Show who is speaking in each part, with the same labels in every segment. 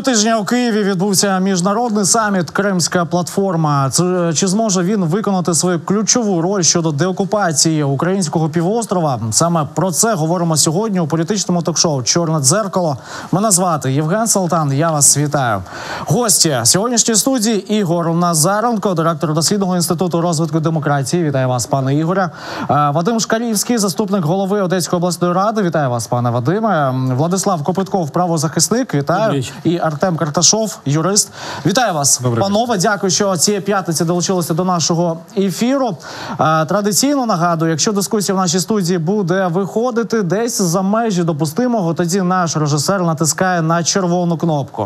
Speaker 1: Цього тижня у Києві відбувся міжнародний саміт «Кримська платформа». Чи зможе він виконати свою ключову роль щодо деокупації українського півострова? Саме про це говоримо сьогодні у політичному ток-шоу «Чорне дзеркало». Мене звати Євген Салтан, я вас вітаю. Гості сьогоднішньої студії Ігор Назаренко, директор дослідного інституту розвитку демократії. Вітаю вас, пане Ігоре. Вадим Шкарівський, заступник голови Одеської обласної ради. Вітаю вас, пане Вадиме. Владислав Копитков, правозахисник. Вітаю. І Артем Карташов, юрист. Вітаю вас, панове. Дякую, що цієї п'ятниці долучилися до нашого ефіру. Традиційно нагадую, якщо дискусія в нашій студії буде виходити десь за межі допустимого, тоді наш режисер натискає на червону кнопку.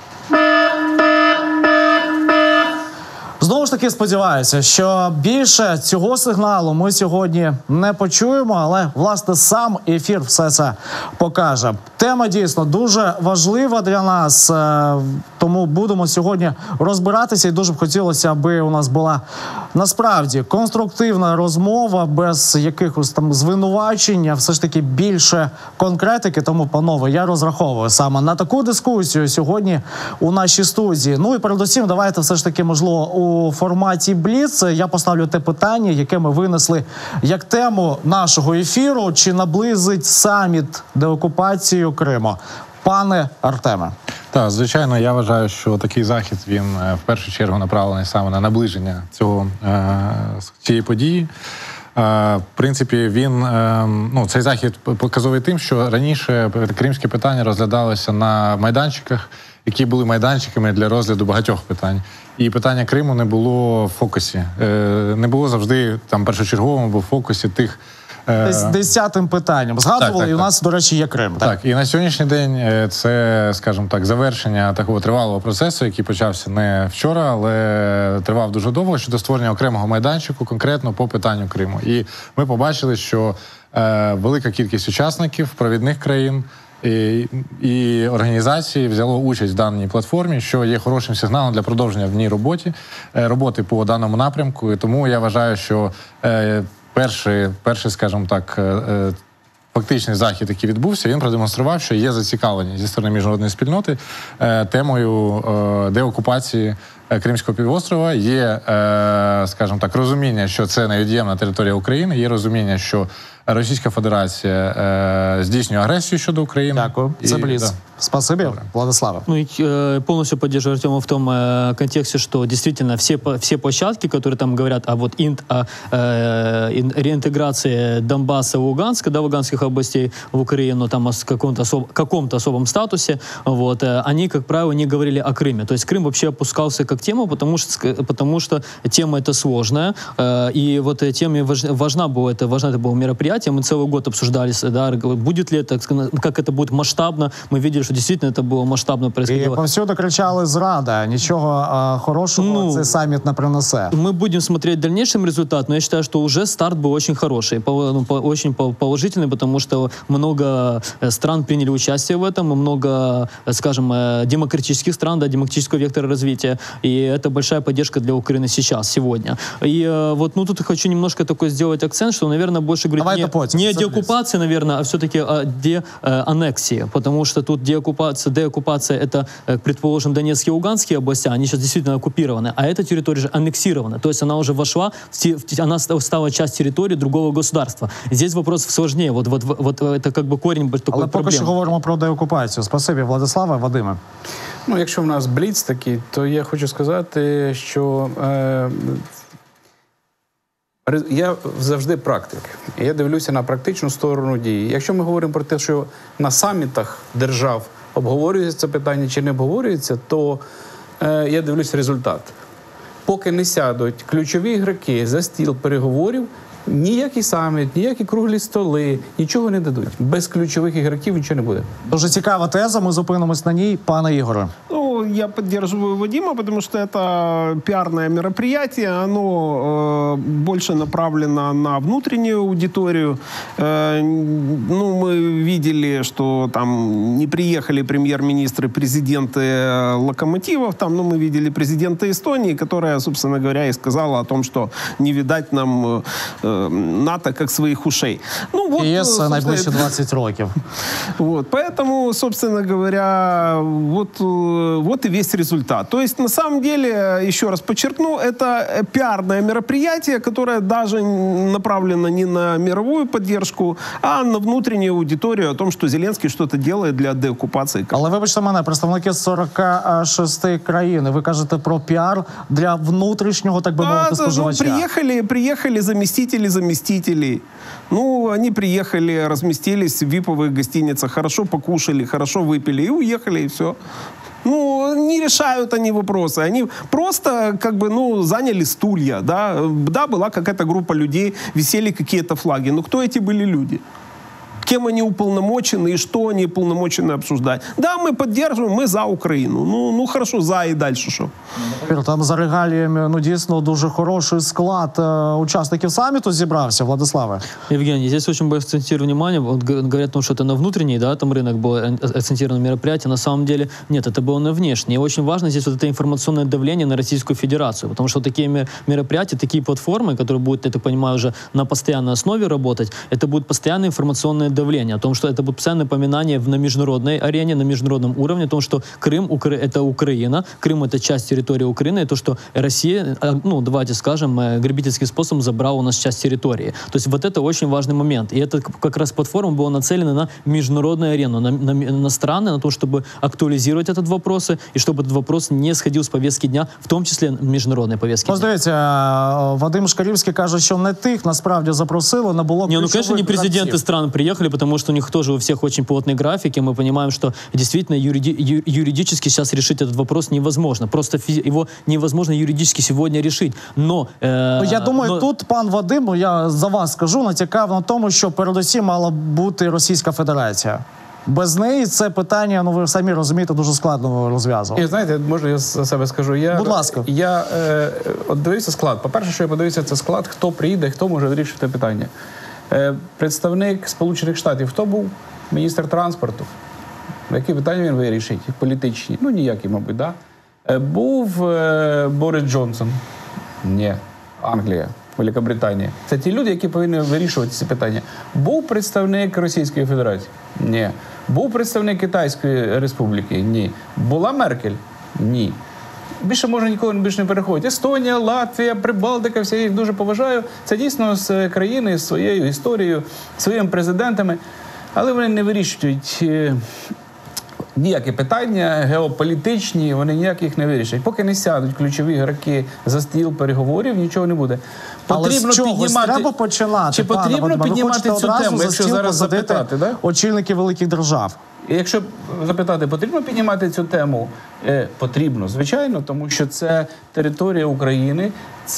Speaker 1: Знову ж таки сподіваюся, що більше цього сигналу ми сьогодні не почуємо, але, власне, сам ефір все це покаже. Тема дійсно дуже важлива для нас, тому будемо сьогодні розбиратися. І дуже б хотілося, аби у нас була насправді конструктивна розмова, без якихось там звинувачень, все ж таки більше конкретики. Тому, панове, я розраховую саме на таку дискусію сьогодні у нашій студії. Ну і передусім, давайте все ж таки, можливо, у форматі Бліц я поставлю те питання, яке ми винесли як тему нашого ефіру. Чи наблизить саміт деокупацію Криму? Пане Артеме.
Speaker 2: Так, звичайно, я вважаю, що такий захід, він в першу чергу направлений саме на наближення цієї події. В принципі, цей захід показовий тим, що раніше кримське питання розглядалося на майданчиках, які були майданчиками для розгляду багатьох питань. І питання Криму не було в фокусі. Не було завжди там першочерговому, бо в фокусі тих...
Speaker 1: Десятим питанням. Згадували, так. І у нас, до речі, є Крим.
Speaker 2: Так, і на сьогоднішній день це, скажімо так, завершення такого тривалого процесу, який почався не вчора, але тривав дуже довго, щодо створення окремого майданчику конкретно по питанню Криму. І ми побачили, що велика кількість учасників, провідних країн і організацій взяло участь в даній платформі, що є хорошим сигналом для продовження в ній роботи по даному напрямку. І тому я вважаю, що перший, скажімо так, фактичний захід, який відбувся, він продемонстрував, що є зацікавлення зі сторони міжнародної спільноти темою деокупації Кримського півострова. Є, скажімо так, розуміння, що це невід'ємна територія України, є розуміння, що Російська Федерация здійснює агрессию щодо Украины.
Speaker 1: Дякую. Це Блиц. Спасибо, Владислава.
Speaker 3: Полностью поддерживаю Артема в том контексте, что действительно все площадки, которые там говорят о реинтеграции Донбасса и Луганска, в луганских областей в Украину, там о каком-то особом статусе, они, как правило, не говорили о Крыме. То есть Крым вообще опускался как тема, потому что тема эта сложная, и теме важно это было мероприятие. Мы целый год обсуждали, будет ли это, как это будет масштабно. Мы видели, что действительно это было масштабно происходило.
Speaker 1: И повсюду кричали «зрада», ничего хорошего цей саммит не принесе.
Speaker 3: Мы будем смотреть дальнейший результат, но я считаю, что уже старт был очень хороший, очень положительный, потому что много стран приняли участие в этом, много, скажем, демократических стран, демократического вектора развития, и это большая поддержка для Украины сейчас, сегодня. И тут хочу немножко такой сделать акцент, что, наверное, больше говорить не о деоккупации, наверное, а все-таки о деаннексии, потому что тут деоккупация это, предположим, Донецкие и Луганские области, они сейчас действительно оккупированы, а эта территория же аннексирована, то есть она уже вошла, она стала часть территории другого государства. Здесь вопрос сложнее, это как бы корень такой проблемы.
Speaker 1: Але поки що говоримо про деокупацію. Спасибі, Владиславе. Вадиме.
Speaker 4: Якщо в нас бліц такий, то я хочу сказати, що я завжди практик. Я дивлюся на практичну сторону дії. Якщо ми говоримо про те, що на самітах держав обговорюється це питання чи не обговорюється, то я дивлюся результат. Поки не сядуть ключові ігроки за стіл переговорів, ніякий саміт, ніякі круглі столи, нічого не дадуть. Без ключових ігроків нічого не буде.
Speaker 1: Дуже цікава теза, ми зупинимось на ній. Пане Ігоре.
Speaker 5: Ну, я поддерживаю Вадима, потому что это пиарное мероприятие, оно больше направлено на внутреннюю аудиторию. Ну, мы видели, что там не приехали премьер-министры, президенты локомотивов, там, ну, мы видели президента Эстонии, которая, собственно говоря, и сказала о том, что не видать нам НАТО как своих ушей. Ну, вот,
Speaker 1: ЄС найближчі 20 років.
Speaker 5: вот, поэтому, собственно говоря, вот и весь результат. То есть, на самом деле, еще раз подчеркну, это пиарное мероприятие, которое даже направлено не на мировую поддержку, а на внутреннюю аудиторию о том, что Зеленский что-то делает для деоккупации.
Speaker 1: Але вибачте мене, представники з 46 країн, ви кажете про піар для внутрішнього, так би мовити,
Speaker 5: Ну,
Speaker 1: споживача.
Speaker 5: приехали заместителей. Ну, они приехали, разместились в виповых гостиницах, хорошо покушали, хорошо выпили и уехали, и все. Ну, не решают они вопросы. Они просто, как бы, ну, заняли стулья, да. Да, была какая-то группа людей, висели какие-то флаги. Но кто эти были люди? Кем они уполномочены и что они уполномочены обсуждать? Да, мы поддерживаем, мы за Украину. Ну хорошо, за и дальше что?
Speaker 1: Там за регаліями, ну, дійсно, дуже хороший склад учасників саміту зібрався, Владиславе.
Speaker 3: Евгений, здесь очень бы акцентирую внимание, вот говорят, ну, что это на внутренний, да, там рынок был акцентировано мероприятие, на самом деле нет, это было на внешний. И очень важно здесь вот это информационное давление на Российскую Федерацию, потому что такие мероприятия, такие платформы, которые будут, я так понимаю, уже на постоянной основе работать, это будет постоянное информационное давление, о том, что это будет постоянное напоминание на международной арене, на международном уровне, о том, что Крым это Украина, Крым это часть территории Украины, и то, что Россия, ну, давайте скажем, грабительским способом забрала у нас часть территории. То есть вот это очень важный момент. И это как раз платформа была нацелена на международную арену, на страны, на то, чтобы актуализировать этот вопрос, и чтобы этот вопрос не сходил с повестки дня, в том числе международной повестки
Speaker 1: Ось
Speaker 3: дня.
Speaker 1: дивіться, Вадим Шкарівський каже, що не тих насправді запросили, не було
Speaker 3: Не, ну, конечно, не
Speaker 1: ключових
Speaker 3: президенты
Speaker 1: гравців.
Speaker 3: стран приехали, потому что у них тоже у всех очень плотные графики. Мы понимаем, что действительно юридически сейчас решить этот вопрос невозможно. Просто его невозможно юридически сегодня решить. Но...
Speaker 1: Я думаю, тут пан Вадим, я за вас скажу, натякав на тому, що передусім мала бути Російська Федерація. Без неї це питання, ну ви самі розумієте, дуже складно розв'язувати.
Speaker 4: І знаєте, може я за себе скажу.
Speaker 1: Будь ласка.
Speaker 4: Я от дивився склад. По-перше, що я подивився, це склад, хто приїде, хто може вирішити питання. Представник Сполучених Штатів, хто був? Міністр транспорту. Які питання він вирішить? Політичні? Ну, ніякі, мабуть, да? Був Борис Джонсон? Ні. Англія, Великобританія. Це ті люди, які повинні вирішувати ці питання. Був представник Російської Федерації? Ні. Був представник Китайської Республіки? Ні. Була Меркель? Ні. Більше можна ніколи більше не переходити. Естонія, Латвія, Прибалтика, всі я їх дуже поважаю. Це дійсно з країни, з своєю історією, своїми президентами. Але вони не вирішують ніякі питання геополітичні, вони ніяких не вирішать. Поки не сядуть ключові гравці за стіл переговорів, нічого не буде.
Speaker 1: Але з чогось треба починати,
Speaker 4: Чи
Speaker 1: пане
Speaker 4: потрібно
Speaker 1: Вадиме? Ви
Speaker 4: піднімати
Speaker 1: хочете
Speaker 4: цю
Speaker 1: одразу
Speaker 4: тему,
Speaker 1: за
Speaker 4: якщо
Speaker 1: стіл
Speaker 4: зараз
Speaker 1: посадити
Speaker 4: запитати, да?
Speaker 1: очільників великих держав?
Speaker 4: І якщо запитати, потрібно піднімати цю тему? Потрібно, звичайно, тому що це територія України,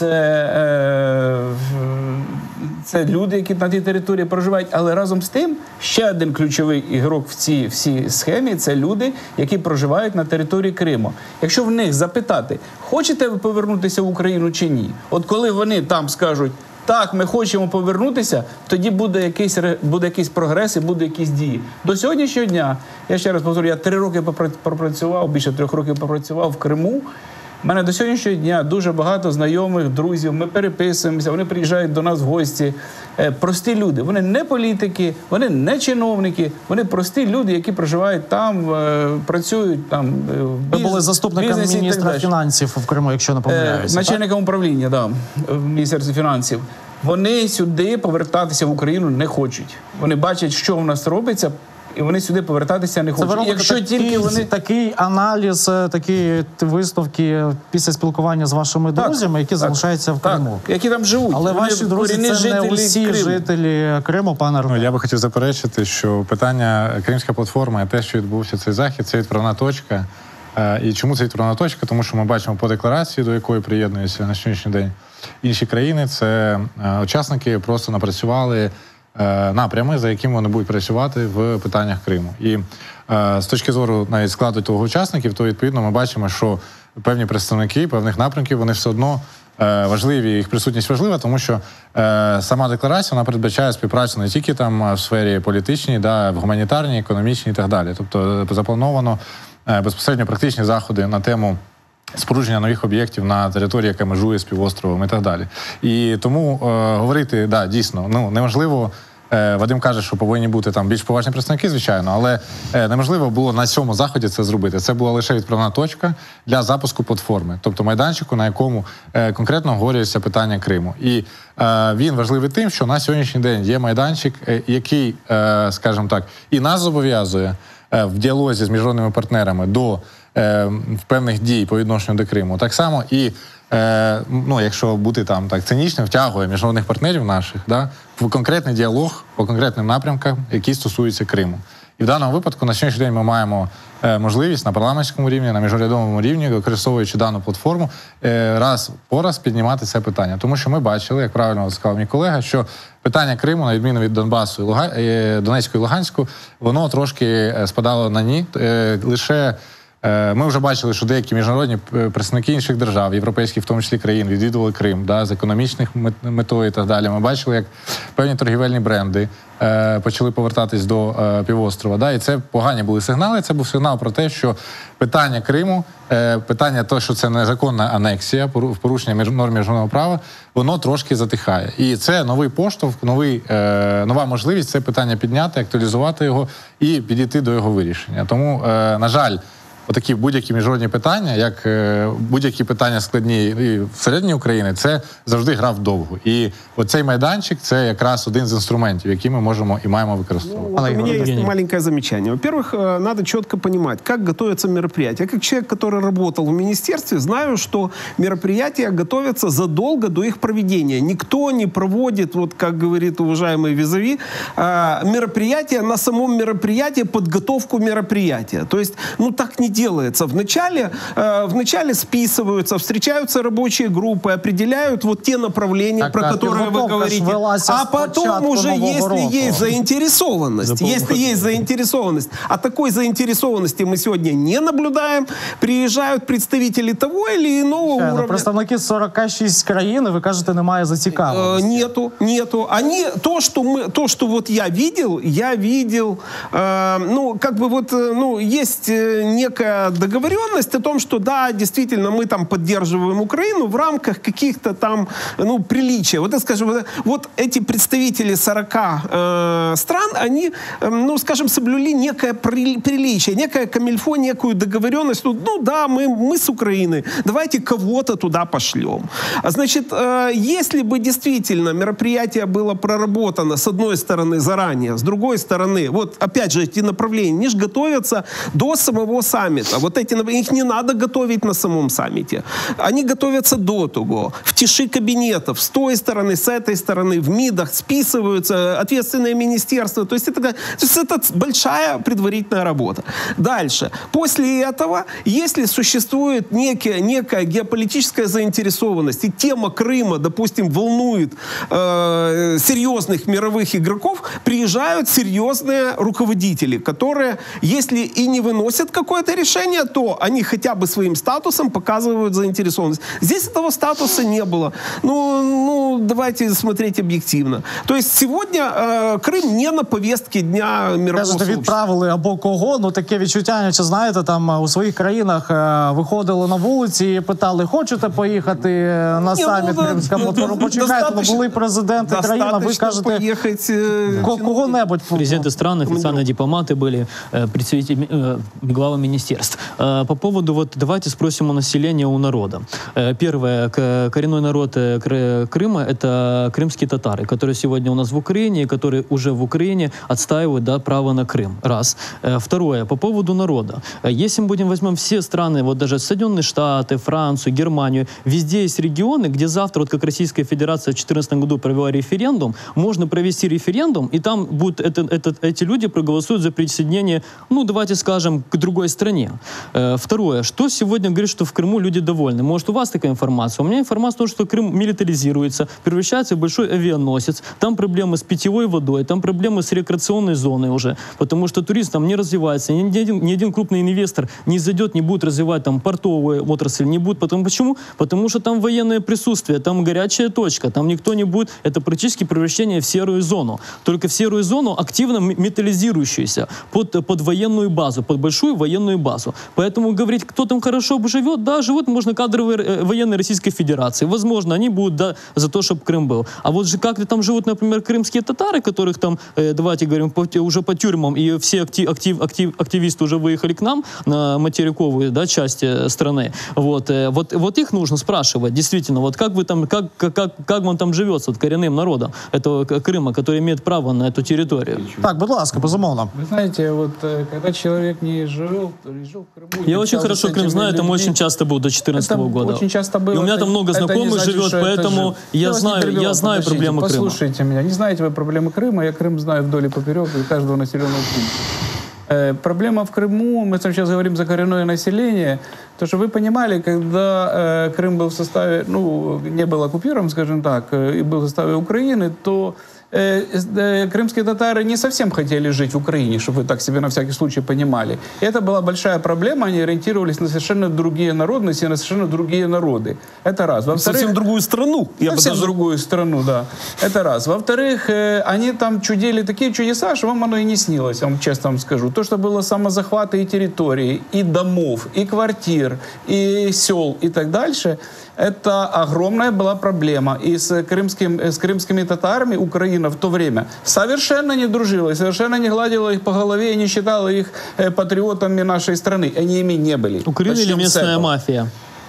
Speaker 4: це люди, які на тій території проживають. Але разом з тим, ще один ключовий ігрок в цій всій схемі – це люди, які проживають на території Криму. Якщо в них запитати, хочете ви повернутися в Україну чи ні? От коли вони там скажуть, так, ми хочемо повернутися, тоді буде якийсь прогрес і буде якісь дії. До сьогоднішнього дня, я ще раз повторю, я 3 роки пропрацював, більше 3 років пропрацював в Криму. У мене до сьогоднішнього дня дуже багато знайомих, друзів, ми переписуємося, вони приїжджають до нас в гості. Прості люди, вони не політики, вони не чиновники, вони прості люди, які проживають там, працюють там в
Speaker 1: Ви були заступником
Speaker 4: бізнесі і так
Speaker 1: міністра
Speaker 4: далі.
Speaker 1: фінансів в Криму, якщо не помиляюся.
Speaker 4: Начальником управління, да, в Міністерстві фінансів. Вони сюди повертатися в Україну не хочуть. Вони бачать, що в нас робиться, і вони сюди повертатися не
Speaker 1: Це ви
Speaker 4: хочуть.
Speaker 1: робите
Speaker 4: Якщо тільки вони...
Speaker 1: такий аналіз, такі висновки після спілкування з вашими друзями, які залишаються в Криму.
Speaker 4: Які там живуть.
Speaker 1: Але
Speaker 4: Вони
Speaker 1: ваші друзі
Speaker 4: корінні
Speaker 1: це не усі
Speaker 4: Криму.
Speaker 1: жителі Криму, пане Артем.
Speaker 2: Ну, я би хотів заперечити, що питання Кримська платформа і те, що відбувся цей захід, це відправна точка. І чому це відправна точка? Тому що ми бачимо по декларації, до якої приєднуються на сьогоднішній день інші країни, це учасники просто напрацювали напрями, за якими вони будуть працювати в питаннях Криму. І з точки зору навіть складу того учасників, то відповідно ми бачимо, що певні представники певних напрямків, вони все одно важливі, їх присутність важлива, тому що сама декларація, вона передбачає співпрацю не тільки там в сфері політичній, в гуманітарній, економічній і так далі. Тобто заплановано безпосередньо практичні заходи на тему спорудження нових об'єктів на території, яка межує з півостровом і так далі. І тому говорити, дійсно, неможливо. Вадим каже, що повинні бути там більш поважні представники, звичайно, але неможливо було на цьому заході це зробити. Це була лише відправна точка для запуску платформи, тобто майданчику, на якому конкретно обговорюється питання Криму. І він важливий тим, що на сьогоднішній день є майданчик, який, скажімо так, і нас зобов'язує в діалозі з міжнародними партнерами до певних дій по відношенню до Криму. Так само і якщо бути там так цинічним, втягує міжнародних партнерів наших в конкретний діалог по конкретним напрямкам, які стосуються Криму. І в даному випадку на сьогоднішній день ми маємо можливість на парламентському рівні, на міжурядовому рівні, використовуючи дану платформу, раз по раз піднімати це питання. Тому що ми бачили, як правильно сказав мій колега, що питання Криму, на відміну від Донбасу, Донецьку і Луганську, воно трошки спадало на ні. Лише ми вже бачили, що деякі міжнародні представники інших держав, європейських, в тому числі країн, відвідували Крим з економічних метою і так далі. Ми бачили, як певні торгівельні бренди почали повертатись до півострова. І це погані були сигнали. Це був сигнал про те, що питання Криму, питання того, що це незаконна анексія, в порушення норм міжнародного права, воно трошки затихає. І це новий поштовх, нова можливість це питання підняти, актуалізувати його і підійти до його вирішення. Тому, на жаль, отакі будь-які міжнародні питання, як будь-які питання складні і всередині України, це завжди гра вдовгу. І оцей майданчик – це якраз один з інструментів, які ми можемо і маємо використовувати.
Speaker 5: У меня есть маленькое замечание. Во-первых, надо четко понимать, как готовятся мероприятия. Я как человек, который работал в министерстве, знаю, что мероприятия готовятся задолго до их проведения. Никто не проводит, вот как говорит уважаемый Визави, мероприятия на самом мероприятии, подготовку мероприятия. То есть, так не делается. Вначале списываются, встречаются рабочие группы, определяют вот те направления, про которые вы говорите. А потом уже, если есть заинтересованность, а такой заинтересованности мы сегодня не наблюдаем, приезжают представители того или иного уровня.
Speaker 1: Представники 46 країн, і ви кажете, немає зацікавленості.
Speaker 5: Нету. Они, то, что вот я видел, есть некая договоренность о том, что да, действительно, мы там поддерживаем Украину в рамках каких-то там, приличия. Вот, скажем, вот эти представители 40 стран, они, скажем, соблюли некое приличие, некое камильфо, некую договоренность. Мы с Украины, давайте кого-то туда пошлем. Значит, если бы действительно мероприятие было проработано, с одной стороны, заранее, с другой стороны, вот опять же эти направления, они же готовятся до самого саммита. Вот их не надо готовить на самом саммите. Они готовятся до того, в тиши кабинетов, с той стороны, с этой стороны, в МИДах списываются ответственные министерства. То есть это большая предварительная работа. Дальше. После этого, если существует некая геополитическая заинтересованность, и тема Крыма, допустим, волнует серьезных мировых игроков, приезжают серьезные руководители, которые, если и не выносят какое-то решение, то они хотя бы своим статусом показывают заинтересованность. Здесь этого статуса не было. Давайте смотреть объективно. То есть сегодня Крым не на повестке дня мирового сообщества.
Speaker 1: Відправили або кого, таке відчуття, чи знаєте, там у своїх країнах виходили на вулиці і питали, хочете поїхати на саміт Кримська платформа? Почекайте, були президенти країн, а ви кажете, кого-небудь.
Speaker 3: Президенты стран, официальные дипломаты были, представители, главы министерств. По поводу, давайте спросим у населения, у народа. Первое, коренной народ Крыма – это крымские татары, которые сегодня у нас в Украине, и которые уже в Украине отстаивают право на Крым. Раз. Второе, по поводу народа. Если мы возьмем все страны, даже Соединенные Штаты, Францию, Германию, везде есть регионы, где завтра, как Российская Федерация в 2014 году провела референдум, можно провести референдум, и там будут эти люди проголосуют за присоединение, давайте скажем, к другой стране. Второе, что сегодня говорит, что в Крыму люди довольны? Может, у вас такая информация? У меня информация, что Крым милитаризируется, превращается в большой авианосец. Там проблемы с питьевой водой, там проблемы с рекреационной зоной уже, потому что туризм там не развивается. Ни один крупный инвестор не зайдет, не будет развивать там портовую отрасль, не будет. Почему? Потому что там военное присутствие, там горячая точка, там никто не будет. Это практически превращение в серую зону. Только в серую зону активно металлизирующуюся под военную базу, под большую военную базу. Поэтому говорить, кто там хорошо живет, да, живут, можно кадровые военные Российской Федерации. Возможно, они будут за то, чтобы Крым был. А вот же как там живут, например, крымские татары, которых там, давайте говорим, уже по тюрьмам, и все активисты уже выехали к нам на материковую, да, часть страны. Вот их нужно спрашивать, действительно, вот как вы там, как вам там живется, вот, коренным народом этого Крыма, который имеет право на эту территорию.
Speaker 1: Так, будь ласка, безумовно.
Speaker 4: Вы знаете, вот когда человек не жил в Крыму...
Speaker 3: Я очень хорошо Крым знаю, там очень часто был до 2014 года.
Speaker 4: Очень часто было.
Speaker 3: И у меня там много знакомых живет, поэтому я знаю проблемы Крыма.
Speaker 4: Послушайте меня, не знаете вы проблемы Крыма, я Крым знаю вдоль и поперек, и каждого населенного пункта. Проблема в Крыму, мы сейчас говорим за коренное население, то, что вы понимали, когда Крым был в составе, не был оккупирован, скажем так, и был в составе Украины, то крымские татары не совсем хотели жить в Украине, чтобы вы так себе на всякий случай понимали. И это была большая проблема, они ориентировались на совершенно другие народности, на совершенно другие народы. Это раз. Во-вторых,
Speaker 5: Совсем другую страну.
Speaker 4: Совсем другую страну, да. Это раз. Во-вторых, они там чудили такие чудеса, что вам оно и не снилось, я вам честно вам скажу. То, что было самозахваты и территорий, и домов, и квартир, и сел, и так дальше, это огромная была проблема. И с крымскими татарами Украина в то время совершенно не дружила, совершенно не гладила их по голове и не считала их патриотами нашей страны. Они ими не были.
Speaker 3: Украина или местная мафия?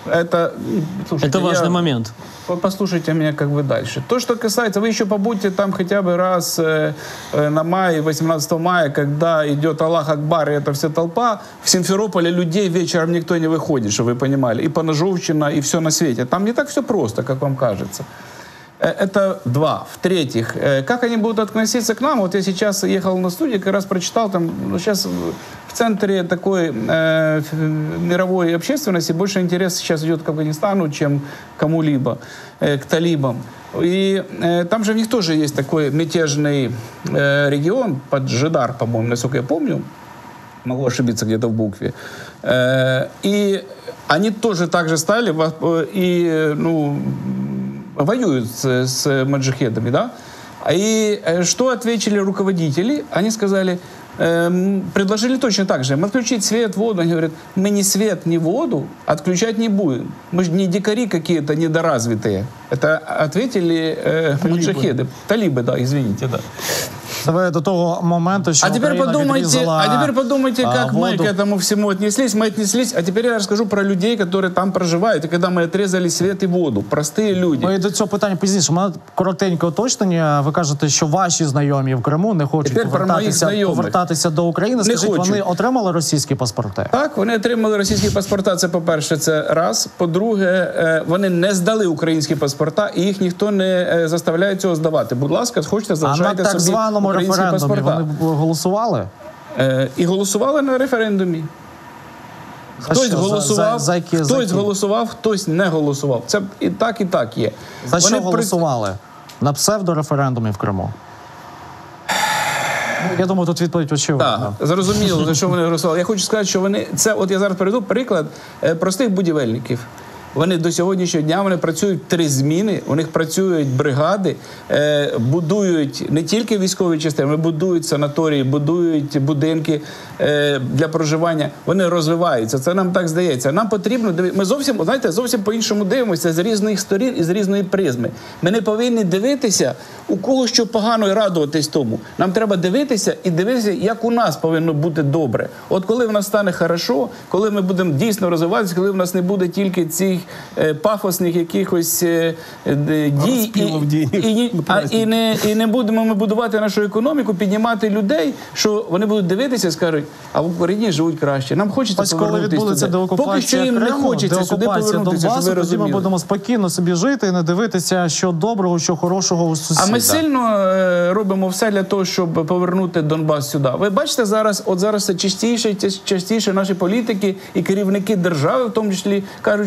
Speaker 4: Слушайте,
Speaker 3: это важный момент.
Speaker 4: Послушайте меня как бы дальше. То, что касается, вы еще побудьте там хотя бы раз на мае, 18 мая, когда идет Аллах Акбар, и это вся толпа, в Симферополе людей вечером никто не выходит, чтобы вы понимали. И Поножовщина, и все на свете. Там не так все просто, как вам кажется. Это два. В-третьих, как они будут относиться к нам? Вот я сейчас ехал на студию, как раз прочитал, там, сейчас в центре такой мировой общественности больше интерес сейчас идет к Афганистану, чем к кому-либо, к талибам. И там же у них тоже есть такой мятежный регион, под Жидар, по-моему, насколько я помню, могу ошибиться где-то в букве. И они тоже так же стали, и, воюют с маджахедами, да? И что ответили руководители? Они сказали, предложили точно так же. Отключить свет, воду. Они говорят, мы ни свет, ни воду отключать не будем. Мы же не дикари какие-то недоразвитые. Это ответили маджахеды. Талибы, да, извините, да.
Speaker 1: Це до того моменту, що Україна відрізала
Speaker 4: А теперь подумайте, как мы
Speaker 1: воду.
Speaker 4: к этому всему отнеслись. Мы отнеслись, а теперь я расскажу про людей, которые там проживают. И когда мы отрезали свет и воду. Простые люди.
Speaker 1: Ми до цього питання пізніше. У мене коротеньке уточнення. Ви кажете, що ваші знайомі в Криму не хочуть
Speaker 4: Тепер про моїх знайомих.
Speaker 1: повертатися до України.
Speaker 4: Не
Speaker 1: Скажіть,
Speaker 4: хочуть.
Speaker 1: вони отримали російські паспорти?
Speaker 4: Так, вони отримали російські паспорта, це по-перше, це раз. По-друге, вони не здали українські паспорта, і їх ніхто не заставляє цього здавати. Будь ласка, хочете,
Speaker 1: А на
Speaker 4: залишайте
Speaker 1: так
Speaker 4: собі
Speaker 1: званому
Speaker 4: українські
Speaker 1: референдумі
Speaker 4: паспорта.
Speaker 1: вони голосували?
Speaker 4: І голосували на референдумі. Хтось
Speaker 1: що?
Speaker 4: голосував,
Speaker 1: За які?
Speaker 4: хтось голосував, хтось не голосував. Це і так є.
Speaker 1: За що
Speaker 4: Вони
Speaker 1: голосували? На псевдореферендумі в Криму? Я думаю, тут відповідь очевидна.
Speaker 4: Так, зрозуміло, за що вони голосували. Я хочу сказати, що вони... Це, от я зараз приведу приклад простих будівельників. Вони до сьогоднішнього дня вони працюють 3 зміни, у них працюють бригади, будують не тільки військові частини, вони будують санаторії, будують будинки для проживання. Вони розвиваються. Це нам так здається. Нам потрібно ми зовсім, знаєте, зовсім по-іншому дивимося з різних сторін і з різної призми. Ми не повинні дивитися, у кого що погано, і радуватись тому. Нам треба дивитися і дивитися, як у нас повинно бути добре. От коли в нас стане хорошо, коли ми будемо дійсно розвиватися, коли в нас не буде тільки цих пафосних якихось дій і не будемо ми будувати нашу економіку, піднімати людей, що вони будуть дивитися і скажуть, а в Україні живуть краще. Нам хочеться
Speaker 1: Ось коли
Speaker 4: повернутися
Speaker 1: відбудеться
Speaker 4: туди.
Speaker 1: деокупація
Speaker 4: Поки що їм не
Speaker 1: Криму,
Speaker 4: хочеться сюди
Speaker 1: деокупація
Speaker 4: повернутися, щоб
Speaker 1: Донбасу,
Speaker 4: ви
Speaker 1: тоді ми
Speaker 4: розуміли.
Speaker 1: будемо спокійно собі жити і не дивитися, що доброго, що хорошого у сусіда.
Speaker 4: А ми сильно робимо все для того, щоб повернути Донбас сюди. Ви бачите, зараз це частіше наші політики і керівники держави, в тому числі, кажуть, що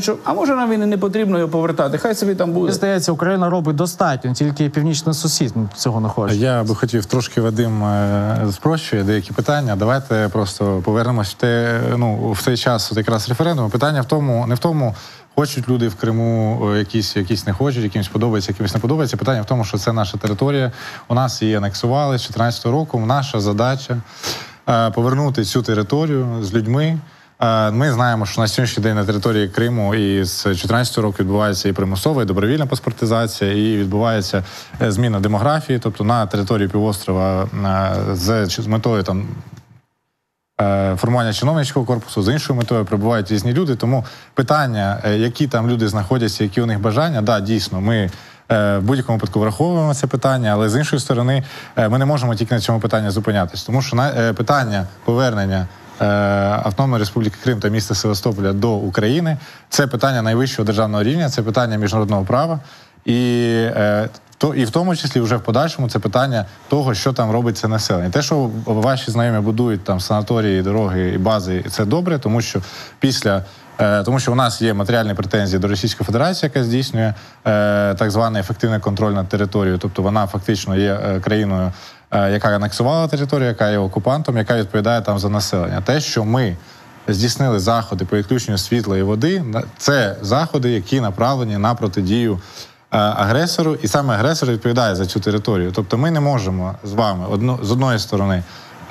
Speaker 4: може нам він і не потрібно його повертати, хай собі там
Speaker 1: Мені
Speaker 4: буде.
Speaker 1: здається, Україна робить достатньо, тільки північний сусід цього не хоче.
Speaker 2: Я би хотів трошки, Вадим спрощує деякі питання. Давайте просто повернемось в цей час, от якраз референдуму. Питання в тому, не в тому, хочуть люди в Криму, якісь не хочуть, якимось подобається, якимось не подобається. Питання в тому, що це наша територія. У нас її анексували з 2014 року. Наша задача повернути цю територію з людьми. Ми знаємо, що на сьогоднішній день на території Криму і з 2014 року відбувається і примусова, і добровільна паспортизація, і відбувається зміна демографії. Тобто на території півострова з метою там формування чиновницького корпусу, з іншою метою прибувають різні люди. Тому питання, які там люди знаходяться, які у них бажання, да, дійсно, ми в будь-якому випадку враховуємо це питання, але з іншої сторони ми не можемо тільки на цьому питанні зупинятись. Тому що питання повернення Автономної Республіки Крим та міста Севастополя до України – це питання найвищого державного рівня, це питання міжнародного права. І в тому числі вже в подальшому це питання того, що там робиться населення. Те, що ваші знайомі будують там санаторії, дороги і бази, це добре, тому що у нас є матеріальні претензії до Російської Федерації, яка здійснює так званий ефективний контроль над територією. Тобто вона фактично є країною, яка анексувала територію, яка є окупантом, яка відповідає там за населення. Те, що ми здійснили заходи по відключенню світла і води, це заходи, які направлені на протидію агресору, і саме агресор відповідає за цю територію. Тобто ми не можемо з вами з одної сторони,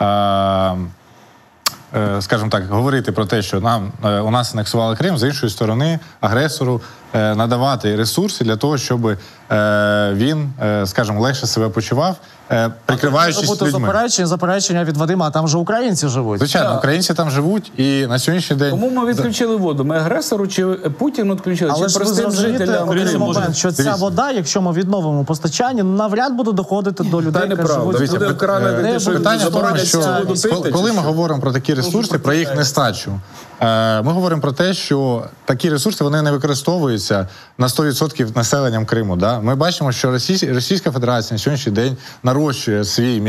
Speaker 2: скажімо так, говорити про те, що у нас анексували Крим, з іншої сторони агресору надавати ресурси для того, щоб він, скажімо, легше себе почував, прикриваючись
Speaker 1: Може бути
Speaker 2: людьми.
Speaker 1: заперечення від Вадима, а там же українці живуть.
Speaker 2: Звичайно, українці там живуть, і на сьогоднішній день...
Speaker 4: Кому ми відключили воду? Ми агресору чи Путіну відключили?
Speaker 1: Але
Speaker 4: Чи
Speaker 1: ж ви
Speaker 4: простим
Speaker 1: зрозумієте
Speaker 4: жителям
Speaker 1: один
Speaker 4: Криму?
Speaker 1: момент, що ця
Speaker 2: Дивіться.
Speaker 1: вода, якщо ми відновимо постачання, навряд буде доходити до людей, які
Speaker 4: неправда.
Speaker 1: живуть.
Speaker 4: Дивіться,
Speaker 1: Буде
Speaker 4: вкрадені
Speaker 1: не
Speaker 4: те, що
Speaker 1: буде
Speaker 2: Питання в тому,
Speaker 1: заборонять
Speaker 2: що
Speaker 1: цю воду пити,
Speaker 2: коли
Speaker 1: чи
Speaker 2: ми
Speaker 1: що?
Speaker 2: говоримо про такі ресурси, про їх нестачу, ми говоримо про те, що такі ресурси вони не використовуються на 100% населенням Криму. Да? Ми бачимо, що Російська Федерація на сьогоднішній день нарощує свій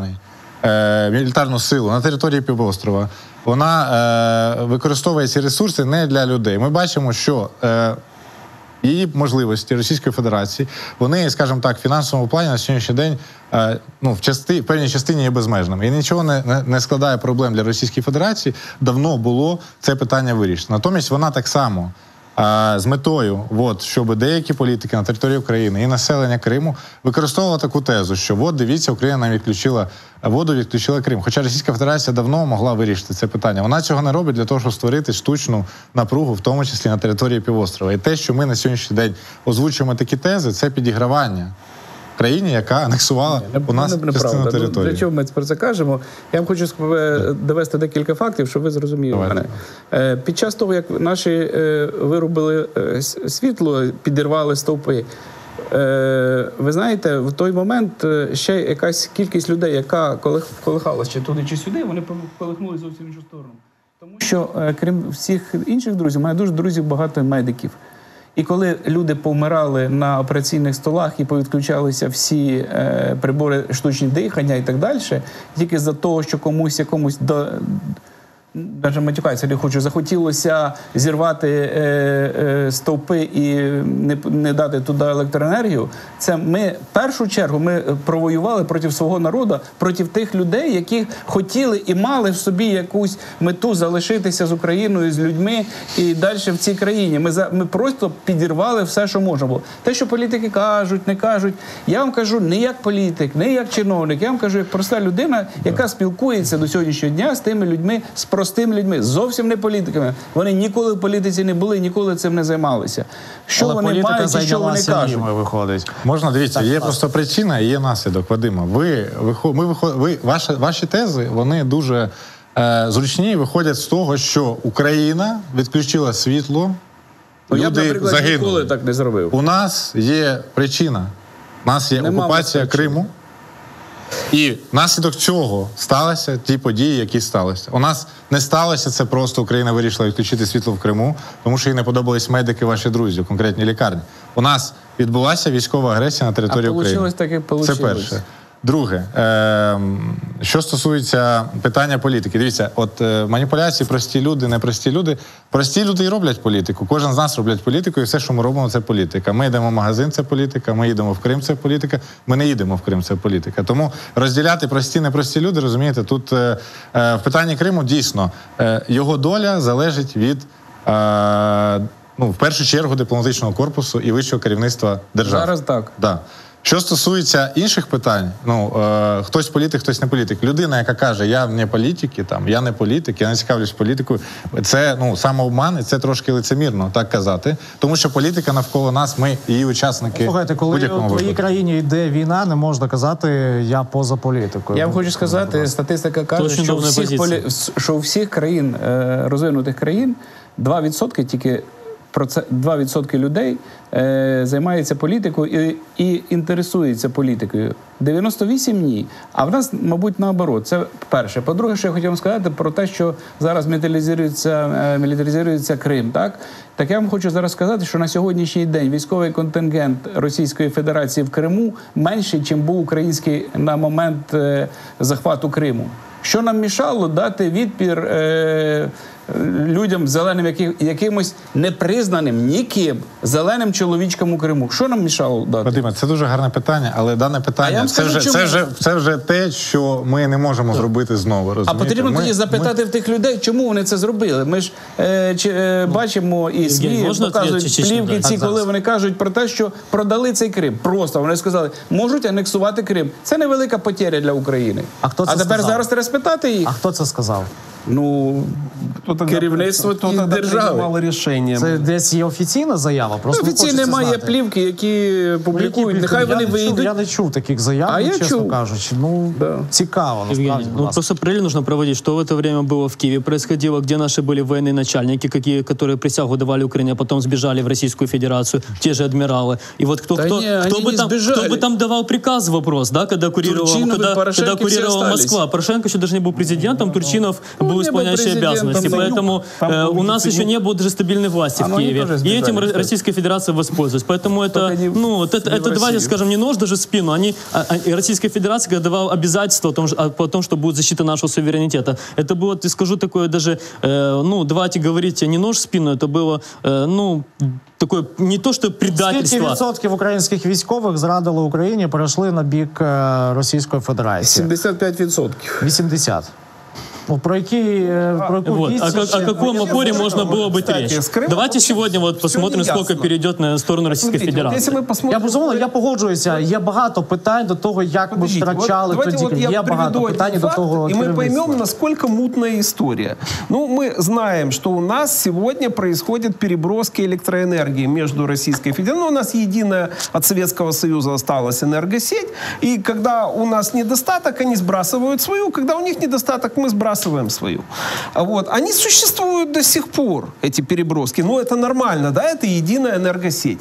Speaker 2: мілітарну силу на території півострова. Вона використовує ці ресурси не для людей. Ми бачимо, що її можливості Російської Федерації, вони, скажімо так, в фінансовому плані на сьогоднішній день в певній частині є безмежними. І нічого не складає проблем для Російської Федерації. Давно було це питання вирішено. Натомість вона так само з метою, щоб деякі політики на території України і населення Криму використовували таку тезу, що дивіться, Україна нам відключила воду, відключила Крим. Хоча Російська Федерація давно могла вирішити це питання. Вона цього не робить для того, щоб створити штучну напругу, в тому числі на території півострова. І те, що ми на сьогоднішній день озвучуємо такі тези, це підігравання країні, яка анексувала у нас частину території.
Speaker 4: Для чого ми про це кажемо? Я вам хочу довести декілька фактів, щоб ви зрозуміли мене. Під час того, як наші вирубили світло, підірвали стовпи, ви знаєте, в той момент ще якась кількість людей, яка колихалась чи туди, чи сюди, вони колихнули зовсім в іншу сторону. Тому що, крім всіх інших друзів, у мене дуже друзів багато медиків. І коли люди повмирали на операційних столах і повідключалися всі прибори штучні дихання і так далі, тільки за того, що якомусь навіть матюкаюся, не хочу, захотілося зірвати стовпи і не дати туди електроенергію, це ми в першу чергу провоювали проти свого народу, проти тих людей, які хотіли і мали в собі якусь мету залишитися з Україною, з людьми і далі в цій країні. Ми просто підірвали все, що можна було. Те, що політики кажуть, не кажуть, я вам кажу не як політик, не як чиновник, я вам кажу як проста людина, яка спілкується до сьогоднішнього дня з тими людьми, з простими людьми, зовсім не політиками. Вони ніколи в політиці не були, ніколи цим не займалися. Що
Speaker 1: Але
Speaker 4: вони мають і що вони кажуть?
Speaker 1: Виходить.
Speaker 2: Можна, дивіться, є просто причина і є наслідок, Вадима. Ваші тези, вони дуже зручні і виходять з того, що Україна відключила світло,
Speaker 4: Я б,
Speaker 2: люди
Speaker 4: наприклад, ніколи
Speaker 2: загинули.
Speaker 4: так не зробив.
Speaker 2: У нас є причина. У нас є окупація Криму. І внаслідок цього сталися ті події, які сталися. У нас не сталося це просто, Україна вирішила відключити світло в Криму, тому що їй не подобались медики, ваші друзі, у конкретній лікарні. У нас відбулася військова агресія на території України.
Speaker 4: Так і
Speaker 2: Це перше. Друге, що стосується питання політики. Дивіться, от маніпуляції, прості люди, непрості люди. Прості люди і роблять політику. Кожен з нас роблять політику, і все, що ми робимо, це політика. Ми йдемо в магазин, це політика, ми їдемо в Крим, це політика, ми не їдемо в Крим, це політика. Тому розділяти прості, непрості люди, розумієте, тут в питанні Криму дійсно його доля залежить від в першу чергу дипломатичного корпусу і вищого керівництва держави.
Speaker 4: Зараз так.
Speaker 2: Да. Що стосується інших питань, хтось політик, хтось не політик. Людина, яка каже, я не політики, я не політик, я не цікавлюсь політикою, це самообман, і це трошки лицемірно так казати. Тому що політика навколо нас, ми її учасники.
Speaker 1: Слухайте, коли в твоїй країні йде війна, не можна казати, я поза політикою.
Speaker 4: Я вам хочу сказати, статистика каже, що у всіх країн, розвинутих країн, 2% тільки 2% людей займаються політикою і інтересуються політикою. 98% – ні. А в нас, мабуть, наоборот. Це перше. По-друге, що я хотів вам сказати про те, що зараз мілітаризується Крим. Так я вам хочу зараз сказати, що на сьогоднішній день військовий контингент Російської Федерації в Криму менший, ніж був український на момент захвату Криму. Що нам мішало дати відпір людям зеленим, якимось непризнаним ніким зеленим чоловічкам у Криму? Що нам мішало дати?
Speaker 2: Вадиме, це дуже гарне питання, але дане питання це вже те, що ми не можемо зробити знову. Розумієте?
Speaker 4: А потрібно тоді запитати в тих людей, чому вони це зробили. Ми ж бачимо і СМІ показують плівки ці, коли вони кажуть про те, що продали цей Крим. Просто вони сказали, можуть анексувати Крим. Це невелика потеря для України.
Speaker 1: А хто це
Speaker 4: тепер
Speaker 1: сказав?
Speaker 4: Зараз треба спитати їх.
Speaker 1: А хто це сказав?
Speaker 4: Керівництво держави.
Speaker 5: Рішення.
Speaker 1: Це десь є офіційна заява?
Speaker 4: Офіційно немає плівки, які публікують. Нехай вони вийдуть.
Speaker 1: Я не чув таких заяв, чесно кажучи. Цікаво, насправді.
Speaker 3: Просто параллель нужно проводить, что в это время было в Киеве происходило, где наши были военные начальники, которые присягу давали Украине, а потом сбежали в Российскую Федерацию, те же адмиралы. И вот кто бы там давал приказ, вопрос, да, когда курировала Москва. Порошенко еще даже не был президентом, Турчинов был исполняющий обязанности. Поэтому у нас еще не было даже стабильной власти в Киеве. И этим Российская Федерация воспользовалась. Поэтому это давайте скажем, не нож даже в спину. Российская Федерация давала обязательство о том, что будет защита нашего суверенитета. Это было, скажу такое даже, давайте говорить, не нож в спину, это было, такое, не то, что предательство.
Speaker 1: Скільки відсотків українських військових зрадили Україні, перейшли на бік Російської Федерації?
Speaker 4: 75%.
Speaker 1: 80%. Про какую
Speaker 3: о каком опоре можно было быть речь? Давайте сегодня посмотрим, сколько перейдет на сторону Российской Федерации.
Speaker 1: Я погоджуюся. Є багато питань до того, як ми втрачали тоді. Є багато питань до того.
Speaker 5: И мы поймем, насколько мутная история. Мы знаем, что у нас сегодня происходят переброски электроэнергии между Российской Федерацией. У нас единая от Советского Союза осталась энергосеть. И когда у нас недостаток, они сбрасывают свою. Когда у них недостаток, мы сбрасываем свою. Они существуют до сих пор, эти переброски. Это нормально, да, это единая энергосеть.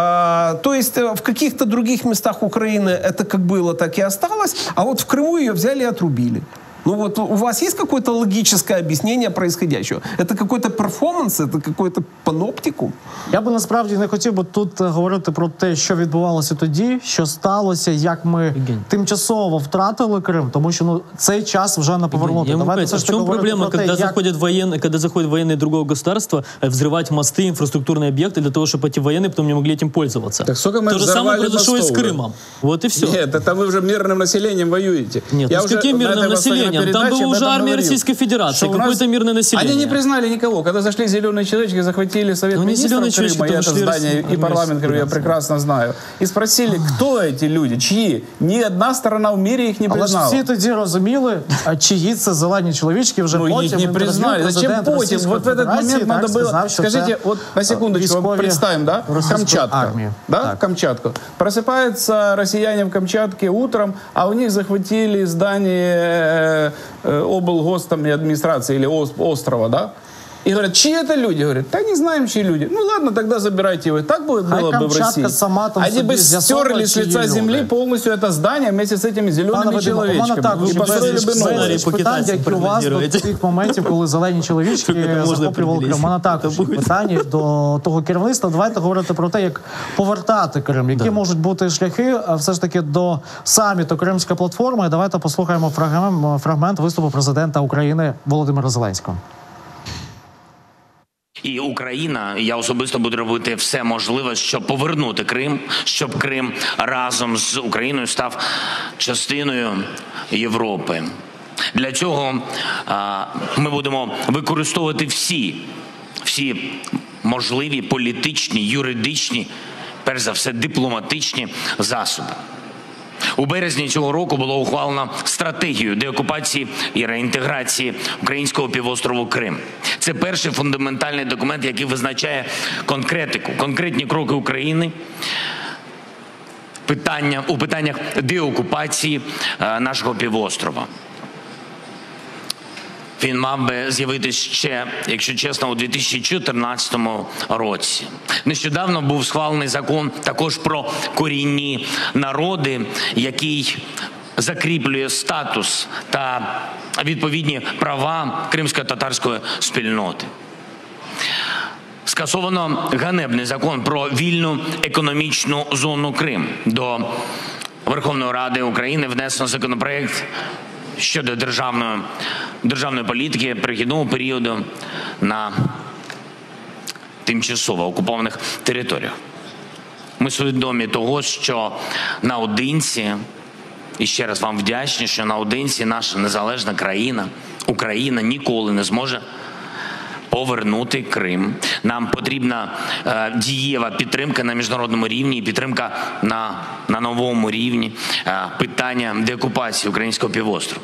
Speaker 5: То есть в каких-то других местах Украины это как было, так и осталось, а вот в Крыму ее взяли и отрубили. У вас есть какое-то логическое объяснение происходящего? Это какой-то перформанс, это какой-то паноптикум?
Speaker 1: Я би насправді не хотів би тут говорити про те, що відбувалося тоді, що сталося, як ми тимчасово втратили Крим, тому що цей час вже не повернути.
Speaker 3: В чем проблема, когда заходят военные другого государства, взрывать мосты, инфраструктурные объекты для того, чтобы эти военные потом не могли этим пользоваться?
Speaker 4: Так сколько мы
Speaker 3: То же самое произошло и с Крымом. Вот и все.
Speaker 4: Нет, это вы уже мирным населением воюете.
Speaker 3: Нет, с каким мирным населением? Там была уже армия Российской Федерации, какое-то мирное население.
Speaker 4: Они не признали никого. Когда зашли зеленые человечки, захватили Совет Министров Крыма, это здание и парламент Крыма, я прекрасно знаю, и спросили, кто эти люди, чьи? Ни одна сторона в мире их не признала.
Speaker 1: Але ж всі тоді розуміли, чиї це зелені чоловічки, вже потім
Speaker 4: их не признали. Зачем потім? Вот в этот момент надо было... Скажите, вот на секундочку, представим, да? Камчатка. Да? Камчатку. Просыпаются россияне в Камчатке утром, а у них захватили здание облгостом и администрации или острова, да? И говорят, чьи это люди? Говорят, да не знаем, чьи люди. Ну ладно, тогда забирайте его. Так было бы в
Speaker 1: Камчатка
Speaker 4: России.
Speaker 1: сама там
Speaker 4: Они
Speaker 1: собі
Speaker 4: бы
Speaker 1: з'ясовує,
Speaker 4: стерли с
Speaker 1: чиї
Speaker 4: лица
Speaker 1: люди.
Speaker 4: земли полностью это здание вместе с этими зелеными
Speaker 1: Пане Вадиме, у мене
Speaker 4: человечками.
Speaker 1: також
Speaker 4: И построили
Speaker 1: безліч
Speaker 4: бы новое.
Speaker 3: сценарій по
Speaker 1: питань,
Speaker 3: китайцям
Speaker 1: як і у вас до
Speaker 3: прогнозувати.
Speaker 1: тих моментів, коли зелені чоловічки
Speaker 3: Тільки це можна
Speaker 1: захоплювали Крим. У мене також
Speaker 3: Це буде.
Speaker 1: питання до того керівництва. Давайте говорити про те, як повертати Крим. Які можуть бути шляхи все ж таки до саміту Кримська платформа. І давайте послухаємо фрагмент виступу президента України Володимира Зеленського.
Speaker 6: І Україна, я особисто буду робити все можливе, щоб повернути Крим, щоб Крим разом з Україною став частиною Європи. Для цього ми будемо використовувати всі можливі політичні, юридичні, перш за все дипломатичні засоби. У березні цього року було ухвалено стратегію деокупації і реінтеграції українського півострову Крим. Це перший фундаментальний документ, який визначає конкретику, конкретні кроки України у питаннях деокупації нашого півострова. Він мав би з'явитися ще, якщо чесно, у 2014 році. Нещодавно був схвалений закон також про корінні народи, який закріплює статус та відповідні права кримсько-татарської спільноти. Скасовано ганебний закон про вільну економічну зону Крим. До Верховної Ради України внесено законопроект щодо державної політики перехідного періоду на тимчасово окупованих територіях. Ми свідомі того, що наодинці, і ще раз вам вдячні, що наодинці наша незалежна країна, Україна, ніколи не зможе повернути Крим. Нам потрібна дієва підтримка на міжнародному рівні і підтримка на новому рівні питання деокупації українського півострова.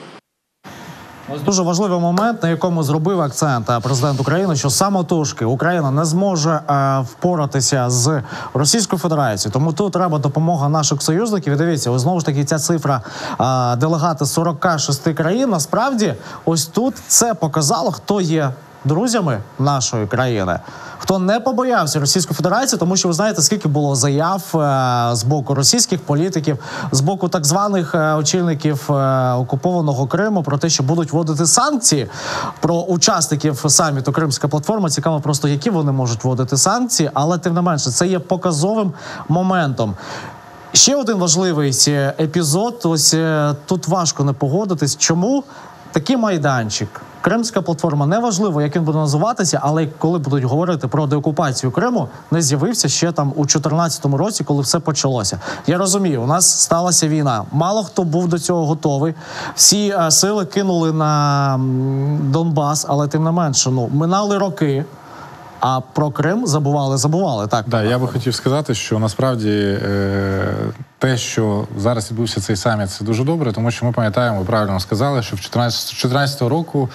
Speaker 1: Ось дуже важливий момент, на якому зробив акцент президент України, що самотужки Україна не зможе впоратися з Російською Федерацією. Тому тут треба допомога наших союзників. І дивіться, ось знову ж таки ця цифра делегати 46 країн. Насправді, ось тут це показало, хто є друзями нашої країни, хто не побоявся Російської Федерації, тому що ви знаєте, скільки було заяв з боку російських політиків, з боку так званих очільників окупованого Криму про те, що будуть вводити санкції, про учасників саміту Кримська платформа. Цікаво просто, які вони можуть вводити санкції, але тим не менше, це є показовим моментом. Ще один важливий епізод, ось тут важко не погодитись. Чому такий майданчик, Кримська платформа, неважливо, як він буде називатися, але коли будуть говорити про деокупацію Криму, не з'явився ще там у 2014 році, коли все почалося. Я розумію, у нас сталася війна. Мало хто був до цього готовий. Всі сили кинули на Донбас, але тим не менше, минали роки. А про Крим забували. Так,
Speaker 2: Да, я би хотів сказати, що насправді те, що зараз відбувся цей саміт, це дуже добре, тому що ми пам'ятаємо, ви правильно сказали, що в 2014 року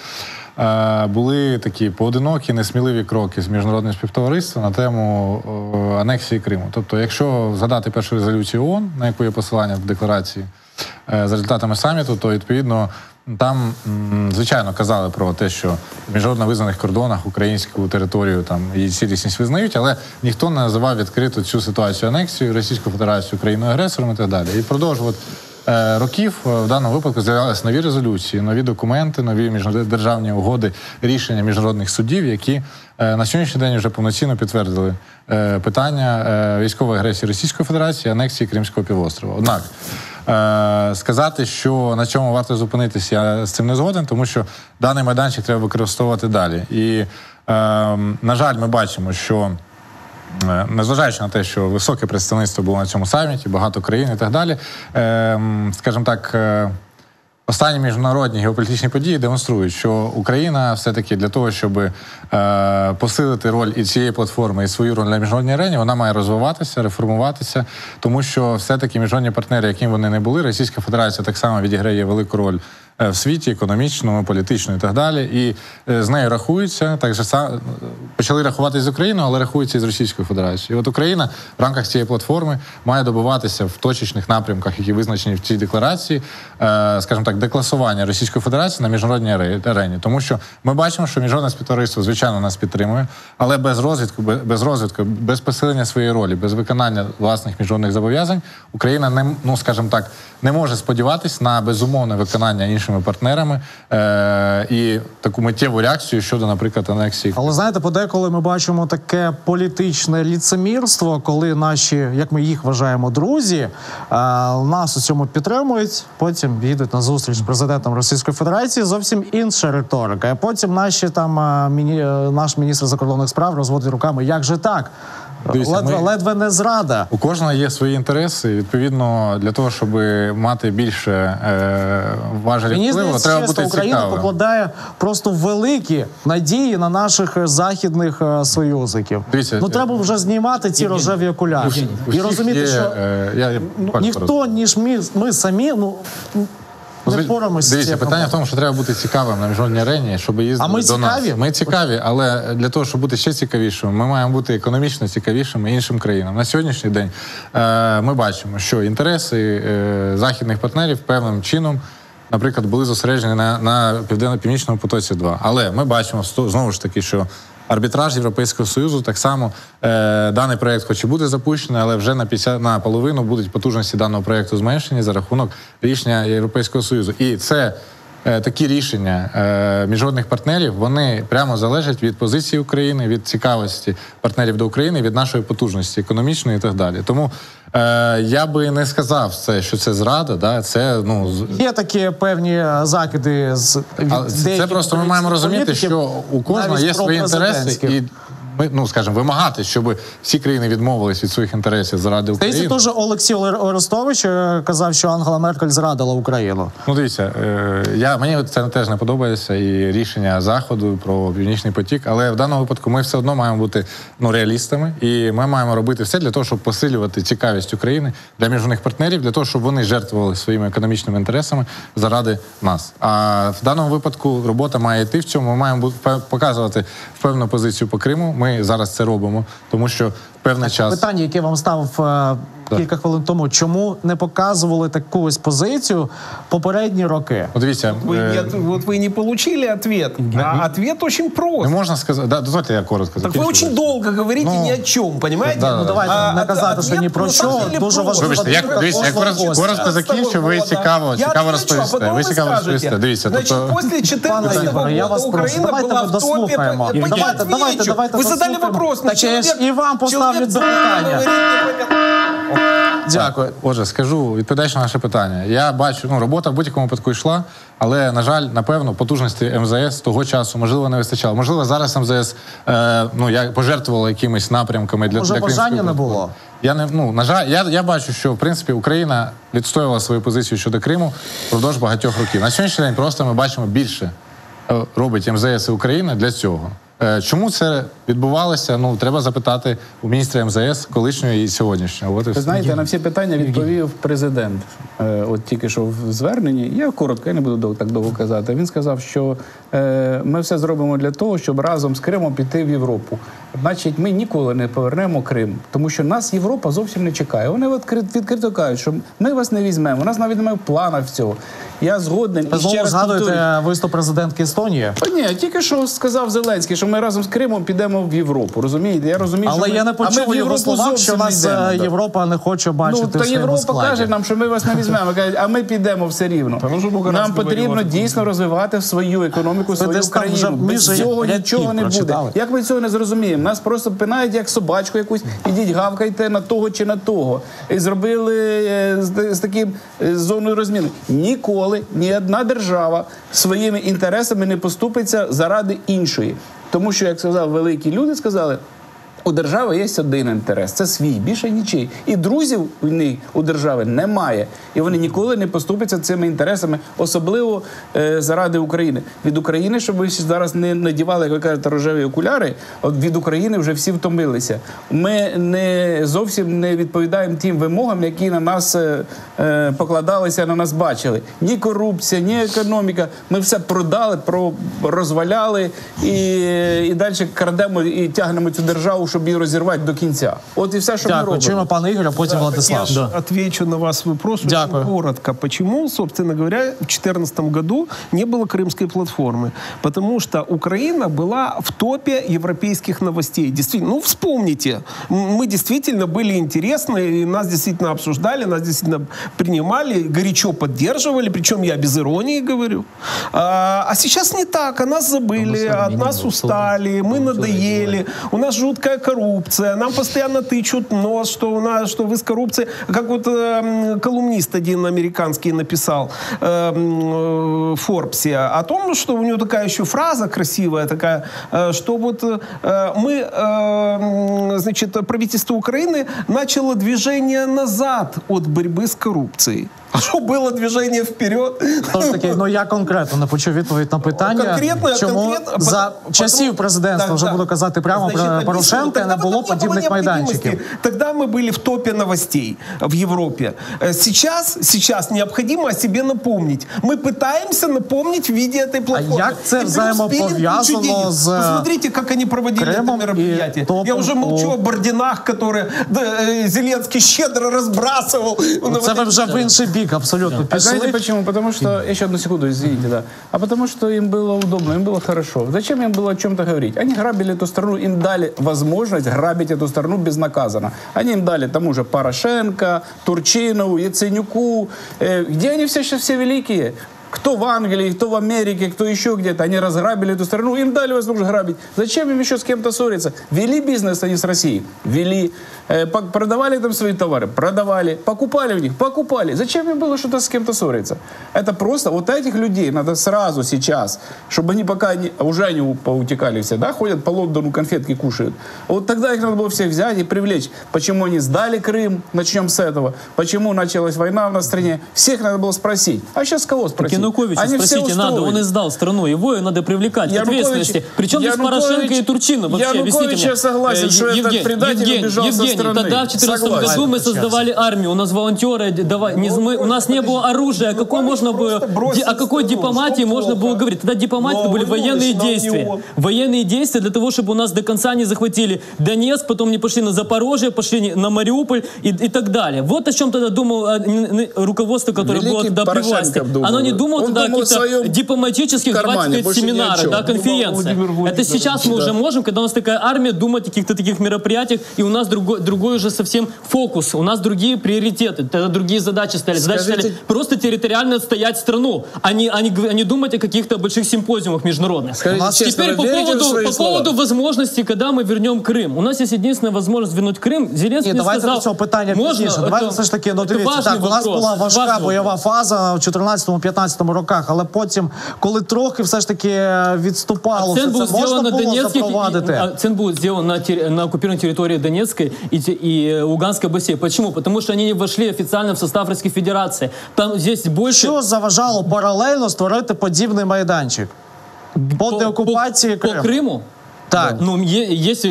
Speaker 2: були такі поодинокі, несміливі кроки з міжнародним співтовариством на тему анексії Криму. Тобто, якщо згадати першу резолюцію ООН, на яку є посилання в декларації, за результатами саміту, то, відповідно, там, звичайно, казали про те, що в міжнародно визнаних кордонах українську територію там її цілісність визнають, але ніхто не називав відкрито цю ситуацію анексією, Російську Федерацію країною-агресором і так далі. І впродовж років в даному випадку з'являлися нові резолюції, нові документи, нові міждержавні угоди, рішення міжнародних судів, які на сьогоднішній день вже повноцінно підтвердили питання військової агресії Російської Федерації, анексії Кримського півострова. Однак, сказати, що на чому варто зупинитися, я з цим не згоден, тому що даний майданчик треба використовувати далі. І, на жаль, ми бачимо, що незважаючи на те, що високе представництво було на цьому саміті, багато країн і так далі, скажімо так, останні міжнародні геополітичні події демонструють, що Україна все-таки для того, щоб посилити роль і цієї платформи, і свою роль на міжнародній арені, вона має розвиватися, реформуватися, тому що все-таки міжнародні партнери, яким вони не були, Російська Федерація так само відіграє велику роль в світі, економічному, політичному і так далі. І з нею рахуються, так же почали рахуватися з Україною, але рахуються і з Російською Федерацією. І от Україна в рамках цієї платформи має добиватися в точечних напрямках, які визначені в цій декларації, скажімо так, декласування Російської Федерації на міжнародній арені. Тому що ми бачимо, що міжнародне співтовариство, звичайно, нас підтримує, але без розвитку, без посилення своєї ролі, без виконання власних міжнародних зобов'язань Україна не, ну, скажімо так, не може сподіватись на безумовне виконання іншими партнерами і таку миттєву реакцію щодо, наприклад, анексії.
Speaker 1: Але знаєте, подеколи ми бачимо таке політичне ліцемірство, коли наші, як ми їх вважаємо, друзі, нас у цьому підтримують, потім їдуть на зустріч з президентом Російської Федерації, зовсім інша риторика. А потім наш міністр закордонних справ розводить руками, як же так?
Speaker 2: Дивіться,
Speaker 1: ледве не зрада.
Speaker 2: У кожного є свої інтереси. Відповідно, для того, щоб мати більше важелів впливу, треба бути
Speaker 1: Україна
Speaker 2: цікавим.
Speaker 1: покладає просто великі надії на наших західних союзників.
Speaker 2: Дивіться,
Speaker 1: треба вже знімати ці рожеві окуляри. І розуміти, що ніхто, ніж ми самі, не впораємося з
Speaker 2: Дивіться,
Speaker 1: цією
Speaker 2: питання в тому, що треба бути цікавим на міжнародній арені, щоб їздити
Speaker 1: ми
Speaker 2: до нас.
Speaker 1: цікаві?
Speaker 2: Ми цікаві, але для того, щоб бути ще цікавішими, ми маємо бути економічно цікавішими іншим країнам. На сьогоднішній день ми бачимо, що інтереси західних партнерів певним чином, наприклад, були зосереджені на Південно-Північному потоці-2. Але ми бачимо, знову ж таки, що арбітраж Європейського Союзу так само, даний проєкт хоч і буде запущений, але вже наполовину будуть потужності даного проєкту зменшені за рахунок рішення Європейського Союзу. І це такі рішення міжнародних партнерів, вони прямо залежать від позиції України, від цікавості партнерів до України, від нашої потужності економічної і так далі. Тому я би не сказав що це зрада, да, це,
Speaker 1: Є такі певні закиди з
Speaker 2: це просто ми маємо розуміти, що у кожного є свої інтереси і ми, скажімо, вимагати, щоб всі країни відмовились від своїх інтересів заради України.
Speaker 1: Здається, теж Олексій Орестович казав, що Ангела Меркель зрадила Україну.
Speaker 2: Дивіться, мені це теж не подобається, і рішення Заходу про Північний потік, але в даному випадку ми все одно маємо бути реалістами, і ми маємо робити все для того, щоб посилювати цікавість України для міжнародних партнерів, для того, щоб вони жертвували своїми економічними інтересами заради нас. А в даному випадку робота має йти в цьому, ми маємо показувати певну позицію по Криму. Ми зараз це робимо, тому що певний час...
Speaker 1: Питання, яке вам ставив кілька хвилин тому, чому не показували таку ось позицію попередні роки?
Speaker 2: Дивіться...
Speaker 5: Вот вы не получили ответ, а ответ очень прост.
Speaker 2: Не можна сказати... Дозвольте я коротко закінчу.
Speaker 5: Так вы очень долго говорите ни о чем, понимаете?
Speaker 1: Давайте не казати, що ні про що, дуже важливо.
Speaker 2: Вибачте, я коротко закінчу, ви цікаво розповісте. Ви цікаво розповісте. Дивіться,
Speaker 5: значит, после 14 года Украина была в топе...
Speaker 1: Давайте
Speaker 5: Вы задали вопрос.
Speaker 1: Так я ж і вам поставлю запитання. Дякую.
Speaker 2: Отже, скажу, відповідаючи на наше питання. Я бачу, робота в будь-якому випадку йшла, але, на жаль, напевно, потужності МЗС того часу, можливо, не вистачало. Можливо, зараз МЗС пожертвувало якимись напрямками для
Speaker 1: Може, бажання не було?
Speaker 2: На жаль, я бачу, що, в принципі, Україна відстоювала свою позицію щодо Криму впродовж багатьох років. На сьогоднішній день просто ми бачимо більше робить МЗС і Україна для цього. Чому це відбувалося? Треба запитати у міністра МЗС колишнього і сьогоднішнього.
Speaker 4: Ви знаєте, на всі питання відповів президент. От тільки що в зверненні, я коротко, я не буду так довго казати, він сказав, що ми все зробимо для того, щоб разом з Кримом піти в Європу. Значить, ми ніколи не повернемо Крим, тому що нас Європа зовсім не чекає. Вони відкрито кажуть, що ми вас не візьмемо, у нас навіть немає в планах цього. Я згоден.
Speaker 1: Ви знову згадуєте виступ президентки Естонії?
Speaker 4: Ні, тільки що сказав Зеленський, що ми разом з Кримом підемо в Європу, розумієте? Я розумію,
Speaker 1: але я не почув його слова, що нас Європа не хоче бачити в своєму
Speaker 4: Європа
Speaker 1: складі.
Speaker 4: каже нам, що ми вас не візьмемо, а ми підемо все рівно. Нам потрібно дійсно розвивати свою економіку, свою країну. Без цього нічого не буде. Як ми цього не зрозуміємо? Нас просто пинають як собачку якусь, ідіть гавкайте на того чи на того. І зробили з таким зоною розміну. Ніколи ні одна держава своїми інтересами не поступиться заради іншої. Тому що, як сказав великі люди, сказали, У держави є один інтерес – це свій, більше нічий. І друзів у держави немає. І вони ніколи не поступляться цими інтересами, особливо заради України. Від України, щоб ви зараз не надівали, як ви кажете, рожеві окуляри, от від України вже всі втомилися. Ми не зовсім не відповідаємо тим вимогам, які на нас покладалися, на нас бачили. Ні корупція, ні економіка. Ми все продали, розваляли і далі крадемо і тягнемо цю державу, щоб її розірвати до кінця. От і все, що ми
Speaker 1: Дякую.
Speaker 4: робимо.
Speaker 1: Чуємо пане Ігоря, потім Владислав.
Speaker 5: Я отвечу на ваш вопрос очень коротко. Почему, собственно говоря, в 2014 году не было Крымской платформы? Потому что Украина была в топе европейских новостей. Действительно, ну вспомните, мы действительно были интересны, и нас действительно обсуждали, нас действительно принимали, горячо поддерживали, причем я без иронии говорю. А сейчас не так, о нас забыли, от нас устали, мы надоели, у нас жуткая коррупция, нам постоянно тычут нос, что вы с коррупцией, как вот колумнист один американский написал в Форбсе о том, что у него такая еще фраза красивая такая, что вот значит, правительство Украины начало движение назад от борьбы с коррупцией. А що було движення вперед?
Speaker 1: Тож таки, ну я конкретно не почув відповідь на питання, чому за часів президентства, вже буду казати прямо, Порошенка не було подібних майданчиків.
Speaker 5: Тогда мы были в топе новостей в Европе. Сейчас необходимо о себе напомнить. Мы пытаемся напомнить в виде этой платформы.
Speaker 1: А як це взаємопов'язано з
Speaker 5: Посмотрите, как они проводили это мероприятие. Я уже молчу о Бординах, которые Зеленский щедро разбрасывал.
Speaker 1: Це ви вже в інший бік абсолютно
Speaker 4: А знаете
Speaker 1: пішли.
Speaker 4: почему? Потому что, еще одну секунду, извините, да. А потому что им было удобно, им было хорошо. Зачем им было о чем-то говорить? Они грабили эту страну, им дали возможность грабить эту страну безнаказанно. Они им дали тому же Порошенко, Турчинову, Яценюку. Где они все великие? Кто в Англии, кто в Америке, кто еще где-то. Они разграбили эту страну, им дали возможность грабить. Зачем им еще с кем-то ссориться? Вели бизнес они с Россией? Вели. Продавали там свои товары? Продавали. Покупали у них? Покупали. Зачем им было что-то с кем-то ссориться? Это просто вот этих людей надо сразу сейчас, чтобы они пока уже они поутекали все, да, ходят по Лондону, конфетки кушают. Вот тогда их надо было всех взять и привлечь. Почему они сдали Крым? Начнем с этого. Почему началась война в нашей стране? Всех надо было спросить. А сейчас кого спросить?
Speaker 3: Януковича
Speaker 4: Они все
Speaker 3: спросите надо, он
Speaker 4: устроили.
Speaker 3: издал страну, его и надо привлекать к ответственности. Причем здесь
Speaker 4: Янукович-
Speaker 3: Порошенко и Турчинов вообще,
Speaker 4: Янукович,
Speaker 3: объясните мне.
Speaker 4: я согласен, что этот предатель убежал со
Speaker 3: Евгений,
Speaker 4: страны.
Speaker 3: тогда в 2014
Speaker 4: Согласен.
Speaker 3: году мы создавали армию, у нас волонтеры, у нас не было оружия, о какой можно было, о какой дипломатии можно было говорить? Тогда дипломатия были военные действия. Военные действия для того, чтобы у нас до конца не захватили Донецк, потом не пошли на Запорожье, пошли на Мариуполь и так далее. Вот о чем тогда думало руководство, которое было
Speaker 4: Великий
Speaker 3: тогда при
Speaker 4: Порошенко
Speaker 3: власти.
Speaker 4: думал.
Speaker 3: Оно не думало
Speaker 4: Он
Speaker 3: тогда о
Speaker 4: думал в
Speaker 3: каких-то
Speaker 4: своем
Speaker 3: дипломатических,
Speaker 4: кармане,
Speaker 3: давайте
Speaker 4: больше ни о
Speaker 3: семинарах,
Speaker 4: чем.
Speaker 3: да, конференциях. Это сейчас мы уже можем, когда у нас такая армия, думать о каких-то таких мероприятиях, и у нас другой уже совсем фокус, у нас другие приоритеты, тогда другие задачи стали. Задачи стали просто территориально отстоять страну, а не думать о каких-то больших симпозиумах международных.
Speaker 4: Скажите честно,
Speaker 3: Теперь
Speaker 4: вы верите в свои
Speaker 3: по
Speaker 4: слова?
Speaker 3: поводу возможности, когда мы вернем Крым. У нас есть единственная возможность вернуть Крым. Зеленский
Speaker 1: Ні, давайте
Speaker 3: сказал,
Speaker 1: до цього питання пізніше. Давайте все ж таки, ну дивіться, так, у нас була важка бойова фаза в 14-15 роках, але потім, коли трохи все ж таки відступало, все
Speaker 3: Акцент был
Speaker 1: це можна
Speaker 3: сделан на
Speaker 1: було
Speaker 3: Донецких,
Speaker 1: запровадити?
Speaker 3: акцент был сделан на оккупированной территории Донецкой и Луганской областей. Почему? Потому что они не вошли официально в состав Российской Федерации. Там здесь больше...
Speaker 1: Що заважало паралельно створити подібний майданчик? По деокупації
Speaker 3: По
Speaker 1: Криму?
Speaker 3: Крыму?
Speaker 1: Так.
Speaker 3: Ну, есть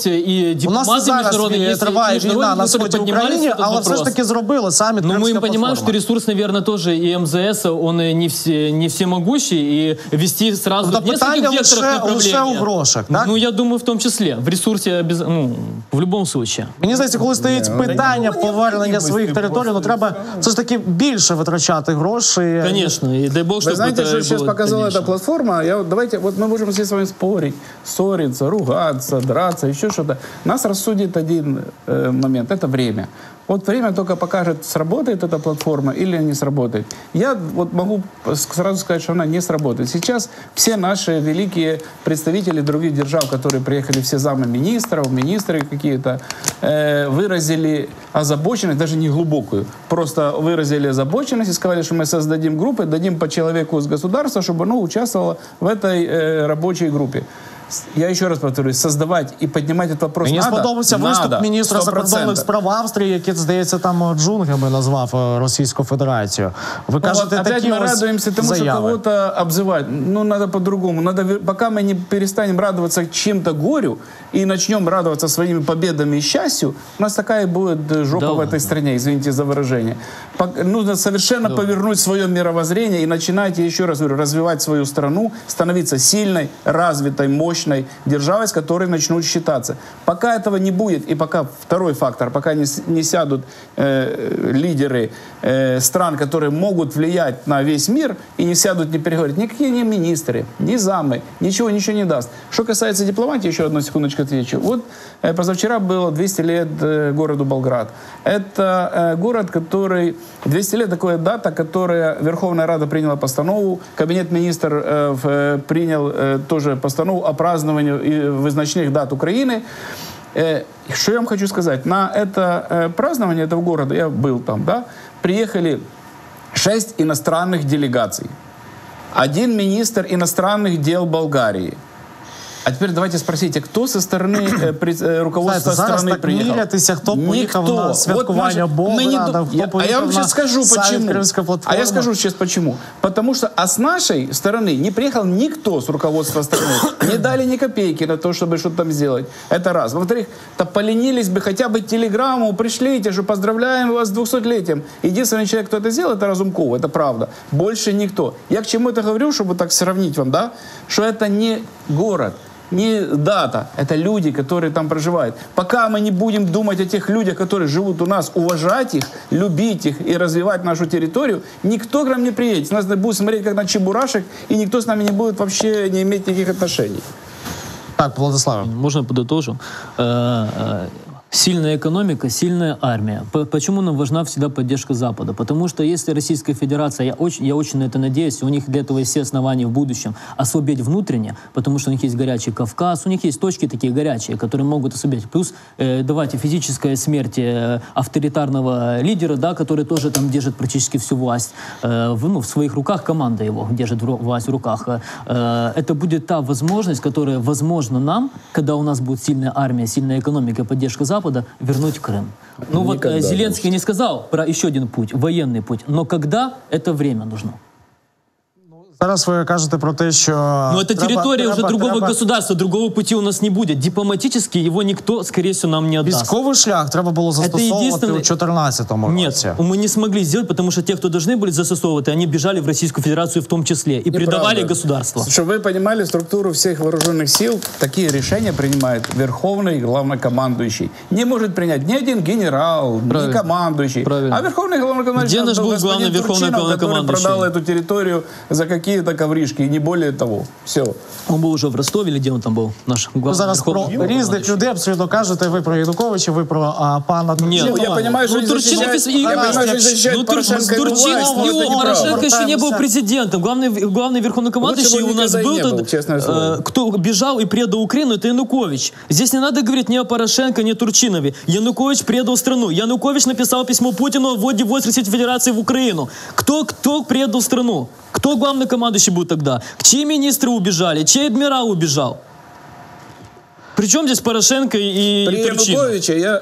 Speaker 3: и
Speaker 1: У нас і
Speaker 3: дипломаты
Speaker 1: зараз
Speaker 3: международные, есть
Speaker 1: триває
Speaker 3: и
Speaker 1: війна на
Speaker 3: которые
Speaker 1: сході
Speaker 3: поднимались
Speaker 1: України,
Speaker 3: этот
Speaker 1: але
Speaker 3: вопрос.
Speaker 1: все ж таки зробили саміт
Speaker 3: Но мы
Speaker 1: Кримська
Speaker 3: понимаем, что
Speaker 1: платформа.
Speaker 3: ресурс, наверное, тоже и МЗС, он не всемогущий, и вести сразу
Speaker 1: Тобто
Speaker 3: в нескольких
Speaker 1: питання
Speaker 3: векторах
Speaker 1: лише у
Speaker 3: направления.
Speaker 1: грошах, так?
Speaker 3: Ну, я думаю, в том числе. В ресурсе, в любом случае.
Speaker 1: Мені здається, коли стоїть питання повернення своїх територій, ну треба все ж таки більше витрачати грошей.
Speaker 3: Конечно, и дай бог,
Speaker 4: Вы
Speaker 3: чтобы
Speaker 4: знаете,
Speaker 3: это
Speaker 4: что сейчас
Speaker 3: было
Speaker 4: показала эта
Speaker 3: дальнейшем.
Speaker 4: платформа? Давайте, вот мы можем все с вами спорить, ссориться, ругаться, драться, еще что-то. Нас рассудит один момент – это время. Вот время только покажет, сработает эта платформа или не сработает. Я вот могу сразу сказать, что она не сработает. Сейчас все наши великие представители других держав, которые приехали, все замы министров, министры какие-то, выразили озабоченность, даже не глубокую, просто выразили озабоченность и сказали, что мы создадим группы, дадим по человеку из государства, чтобы оно участвовало в этой рабочей группе. я еще раз повторюсь, создавать и поднимать этот вопрос
Speaker 1: Мені
Speaker 4: надо.
Speaker 1: сподобався виступ
Speaker 4: Надо,
Speaker 1: міністра
Speaker 4: 100%.
Speaker 1: закордонних справ Австрії, який, здається, там джунглями назвав Російську Федерацію. Ви кажете,
Speaker 4: Ну, опять
Speaker 1: такі
Speaker 4: мы
Speaker 1: ось
Speaker 4: радуемся тому, что
Speaker 1: заяви.
Speaker 4: кого-то обзывать. Ну, надо по-другому. Пока мы не перестанем радоваться чьим-то горю и начнем радоваться своими победами и счастью, у нас такая будет жопа
Speaker 3: Да
Speaker 4: в этой
Speaker 3: ладно.
Speaker 4: стране, извините за выражение. Нужно совершенно повернуть свое мировоззрение и начинать, я еще раз говорю, развивать свою страну, становиться сильной, развитой, мощной державой, с которой начнут считаться. Пока этого не будет, и пока второй фактор, пока не сядут лидеры стран, которые могут влиять на весь мир, и не сядут, не переговорят, никакие не министры, ни замы, ничего не даст. Что касается дипломатии, еще одну секундочку отвечу. Вот позавчера было 200 лет городу Болград. Это город, который... 200 лет такая дата, которая Верховная Рада приняла постанову, Кабинет министров принял тоже постанову о праздновании вызначных дат Украины. Что я вам хочу сказать? На это празднование этого города, я был там, да, приехали 6 иностранных делегаций. 1 министр иностранных дел Болгарии. А теперь давайте спросите, кто со стороны руководства
Speaker 1: Зараз
Speaker 4: страны
Speaker 1: так
Speaker 4: приехал?
Speaker 1: мірятися, хто поїхав на святкування Болграда, хто
Speaker 4: А я
Speaker 1: поїхав
Speaker 4: вам
Speaker 1: на
Speaker 4: сейчас скажу,
Speaker 1: саміт
Speaker 4: почему.
Speaker 1: Кримської
Speaker 4: А
Speaker 1: платформи.
Speaker 4: я скажу сейчас почему. Потому что с нашей стороны не приехал никто с руководства страны. Не дали ни копейки на то, чтобы что-то там сделать. Это раз. Во-вторых, то поленились бы хотя бы телеграмму, пришлите, что поздравляем вас с 200-летием. Единственный человек, кто это сделал, это Разумков. Это правда. Больше никто. Я к чему это говорю, чтобы так сравнить вам, да? Что это не город, не дата, это люди, которые там проживают. Пока мы не будем думать о тех людях, которые живут у нас, уважать их, любить их и развивать нашу территорию, никто к нам не приедет. Нас будет смотреть как на чебурашек, и никто с нами не будет вообще не иметь никаких отношений.
Speaker 1: Так, Владиславе.
Speaker 3: Можно подытожу? Сильная экономика, сильная армия. Почему нам важна всегда поддержка Запада? Потому что если Российская Федерация, я очень на это надеюсь, у них для этого есть все основания в будущем ослабеть внутренне, потому что у них есть горячий Кавказ, у них есть точки такие горячие, которые могут ослабеть. Плюс, давайте, физическая смерть авторитарного лидера, да, который тоже там держит практически всю власть в своих руках, команда его держит власть в руках. Это будет та возможность, которая возможна нам, когда у нас будет сильная армия, сильная экономика, поддержка Запада, вернуть Крым. Ну вот Зеленский не сказал про еще один путь, военный путь, но когда это время нужно?
Speaker 1: Зараз ви кажете про те, що...
Speaker 3: Но это территория уже другого государства, другого пути у нас не будет. Дипломатически его никто, скорее всего, нам не отдаст.
Speaker 1: Військовий шлях треба було застосовувати у 2014 році.
Speaker 3: Нет, мы не смогли сделать, потому что те, кто должны были засосовывать, они бежали в Российскую Федерацию в том числе и предавали государство.
Speaker 4: Чтобы вы понимали структуру всех вооруженных сил, такие решения принимает Верховный главнокомандующий. Не может принять ни один генерал, ни командующий.
Speaker 3: Правильно.
Speaker 4: А Верховный главнокомандующий...
Speaker 3: Где наш был главный Верховный
Speaker 4: Турчинов, который
Speaker 3: главнокомандующий?
Speaker 4: продал эту территорию за какие-то ковришки, и не более того. Все.
Speaker 3: Он был уже в Ростове или где он там был? Наш
Speaker 1: Ви
Speaker 3: главный
Speaker 1: зараз про
Speaker 3: Верховный
Speaker 1: різних
Speaker 3: главнокомандующий.
Speaker 1: людей абсолютно кажете, ви про Януковича, ви про пана Турчинова.
Speaker 3: Нет,
Speaker 4: Я понимаю, что
Speaker 3: ну,
Speaker 4: они
Speaker 3: Турчинов
Speaker 4: защищают Порошенко и его власть, но это
Speaker 3: Порошенко
Speaker 4: неправда.
Speaker 3: еще не был президентом. Главный верховнокомандующий
Speaker 4: Лучше бы
Speaker 3: у нас
Speaker 4: никогда
Speaker 3: был,
Speaker 4: и не был,
Speaker 3: тот,
Speaker 4: честное слово.
Speaker 3: кто бежал и предал Украину, это Янукович. Здесь не надо говорить ни о Порошенко, ни о Турчинове. Янукович предал страну. Янукович написал письмо Путину о вводе войск Российской Федерации в Украину. Кто предал страну? Кто главнокомандующий будет тогда? Чьи министры убежали? Чей адмирал убежал? Причем здесь Порошенко и
Speaker 4: При
Speaker 3: Турчинов?
Speaker 4: Януковиче я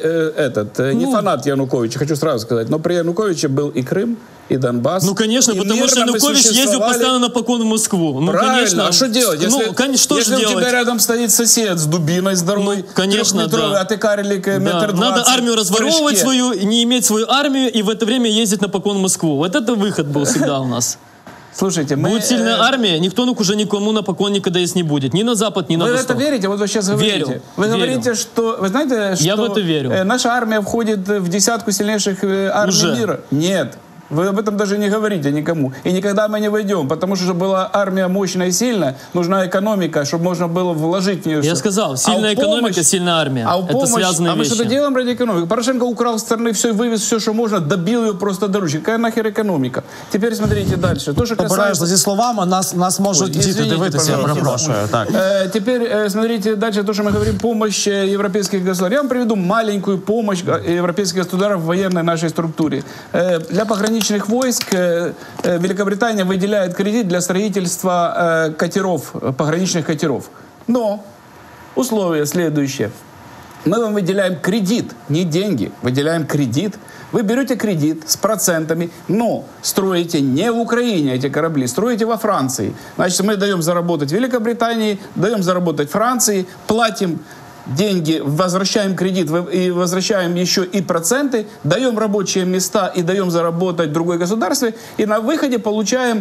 Speaker 4: не фанат Януковича, хочу сразу сказать, но при Януковиче был и Крым, и Донбасс.
Speaker 3: Ну, конечно,
Speaker 4: и
Speaker 3: потому что
Speaker 4: мирно мы
Speaker 3: Янукович ездил
Speaker 4: существовали.
Speaker 3: постоянно на поклон в Москву. Ну,
Speaker 4: Правильно,
Speaker 3: конечно.
Speaker 4: а что делать? Если,
Speaker 3: Ну, конечно, что
Speaker 4: если
Speaker 3: же
Speaker 4: у
Speaker 3: делать?
Speaker 4: тебя рядом стоит сосед с дубиной здоровой,
Speaker 3: Ну, конечно,
Speaker 4: трехметровый,
Speaker 3: да.
Speaker 4: а ты карлик
Speaker 3: Да.
Speaker 4: метр
Speaker 3: Надо
Speaker 4: двадцать
Speaker 3: армию
Speaker 4: в
Speaker 3: разворовывать
Speaker 4: прыжке.
Speaker 3: свою, не иметь свою армию и в это время ездить на поклон в Москву. Вот это выход был всегда у нас.
Speaker 4: Слушайте, мы...
Speaker 3: Будет сильная армия, никто уже никому на поклон никогда есть не будет. Ни на запад, ни на
Speaker 4: Вы в
Speaker 3: восток.
Speaker 4: это верите? Вот вы сейчас говорите.
Speaker 3: Верю,
Speaker 4: Вы
Speaker 3: верю.
Speaker 4: говорите, что... Вы знаете, что
Speaker 3: Я в это верю.
Speaker 4: Наша армия входит в десятку сильнейших армий
Speaker 3: Уже.
Speaker 4: мира? Нет. Вы об этом даже не говорите никому. И никогда мы не войдем, потому что, чтобы была армия мощная и сильная, нужна экономика, чтобы можно было вложить в нее
Speaker 3: Я
Speaker 4: все.
Speaker 3: сказал, сильная экономика, сильная армия.
Speaker 4: А в
Speaker 3: Это
Speaker 4: помощь,
Speaker 3: связанные
Speaker 4: а мы
Speaker 3: вещи.
Speaker 4: что-то делаем ради экономики. Порошенко украл с страны все, вывез все, что можно, добил ее просто до ручки. Какая нахер экономика? Теперь смотрите дальше. То, что
Speaker 1: Обережно
Speaker 4: касается...
Speaker 1: зі словами, нас можуть діти
Speaker 4: извините,
Speaker 1: дивитися, я
Speaker 4: пожалуйста.
Speaker 1: перепрошую. Так.
Speaker 4: Теперь смотрите дальше, то, что мы говорим, помощь европейских государств. Я вам приведу маленькую помощь европейских государств в военной нашей структуре. Для пограничных войск Великобритания выделяет кредит для строительства катеров, пограничных катеров. Но условие следующее. Мы вам выделяем кредит, не деньги, выделяем кредит. Вы берете кредит с процентами, но строите не в Украине эти корабли, строите во Франции. Значит, мы даем заработать Великобритании, даем заработать Франции, платим деньги, возвращаем кредит и возвращаем еще и проценты, даем рабочие места и даем заработать в другое государство, и на выходе получаем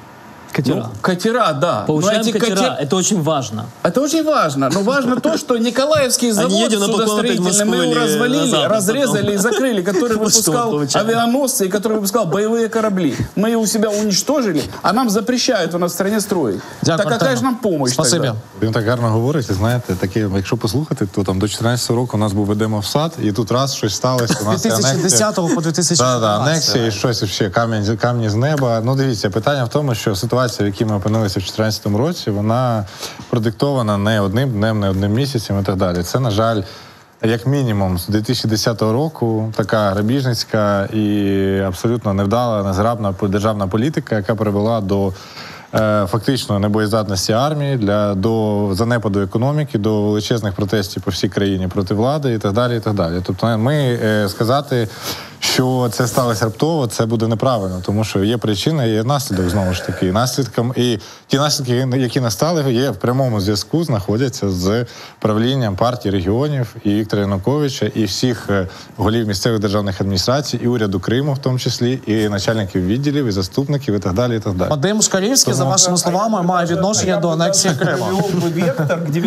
Speaker 3: Катера.
Speaker 4: катера, да.
Speaker 3: Получаем
Speaker 4: Но эти
Speaker 3: катера, это очень важно.
Speaker 4: Это очень важно. Но важно то, что Николаевский завод
Speaker 3: едем на поклон опять в
Speaker 4: судостроительный
Speaker 3: Москву
Speaker 4: мы его
Speaker 3: или
Speaker 4: развалили,
Speaker 3: назад
Speaker 4: разрезали
Speaker 3: потом.
Speaker 4: и закрыли, который
Speaker 3: Вот что мы
Speaker 4: выпускал
Speaker 3: получаем.
Speaker 4: авианосцы и который выпускал боевые корабли. Мы его у себя уничтожили, а нам запрещают у нас в стране строить.
Speaker 1: Дякую,
Speaker 4: Так какая
Speaker 1: Артем.
Speaker 4: же нам помощь
Speaker 1: Спасибі.
Speaker 4: тогда?
Speaker 2: Він так гарно говорить, і знаєте, таке, якщо послухати, то там до 14 року у нас був Едемов сад, і тут раз щось сталося, у нас є анексія.
Speaker 1: 2010 по 2014.
Speaker 2: Так, анексія і щось ще, камні з неба. Ну, дивіться, питання в тому, що ситуація, в якій ми опинилися в 2014 році, вона продиктована не одним днем, не одним місяцем і так далі. Це, на жаль, як мінімум, з 2010 року така грабіжницька і абсолютно невдала, незграбна державна політика, яка привела до фактично небоєздатності армії, до занепаду економіки, до величезних протестів по всій країні проти влади і так далі, і так далі. Тобто ми сказати, що це сталося раптово, це буде неправильно, тому що є причина, є наслідок, знову ж таки. І ті наслідки, які настали, є в прямому зв'язку, знаходяться з правлінням партії регіонів і Віктора Януковича, і всіх голів місцевих державних адміністрацій, і уряду Криму в тому числі, і начальників відділів, і заступників, і так далі, і так далі.
Speaker 1: Вадим Шкарівський, за вашими словами, має відношення до анексії Криму.
Speaker 5: Привел бы вектор к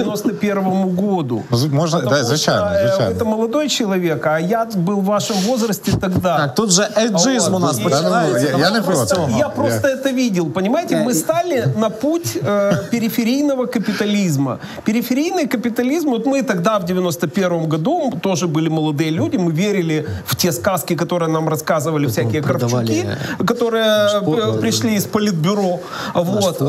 Speaker 5: 91 году.
Speaker 2: Можна,
Speaker 5: Потому
Speaker 2: да, звичайно,
Speaker 5: что,
Speaker 2: звичайно.
Speaker 5: это молодой человек, а я был в вашем возрасте тогда.
Speaker 1: Так, тут же еджизм у нас
Speaker 5: Вот.
Speaker 1: починається.
Speaker 2: Я не проти.
Speaker 5: Я просто это видел, понимаете? Мы стали на путь периферийного капитализма. Периферийный капитализм, вот мы тогда в 91 году тоже были молодые люди, мы верили в те сказки, которые нам рассказывали всякие Кравчуки, которые пришли из политбюро. Вот.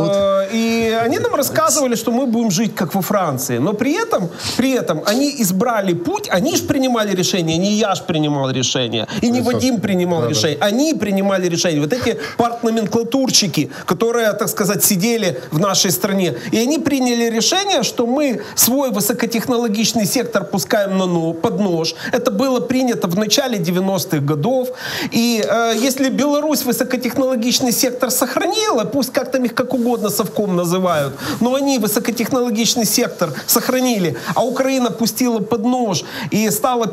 Speaker 5: И они нам рассказывали, что мы будем жить как во Франции. Но при этом они избрали путь, они же принимали решение, не я ж принимал решение, и не Вадим принимал решение, они принимали решение. Вот эти партноменклатурщики, которые, так сказать, сидели в нашей стране, и они приняли решение, что мы свой высокотехнологичный сектор пускаем под нож. Это было принято в начале 90-х годов. И если Беларусь высокотехнологичный сектор сохранила, пусть как там их как угодно совком называют, но они высокотехнологичный сектор сохранили, а Украина пустила под нож и стала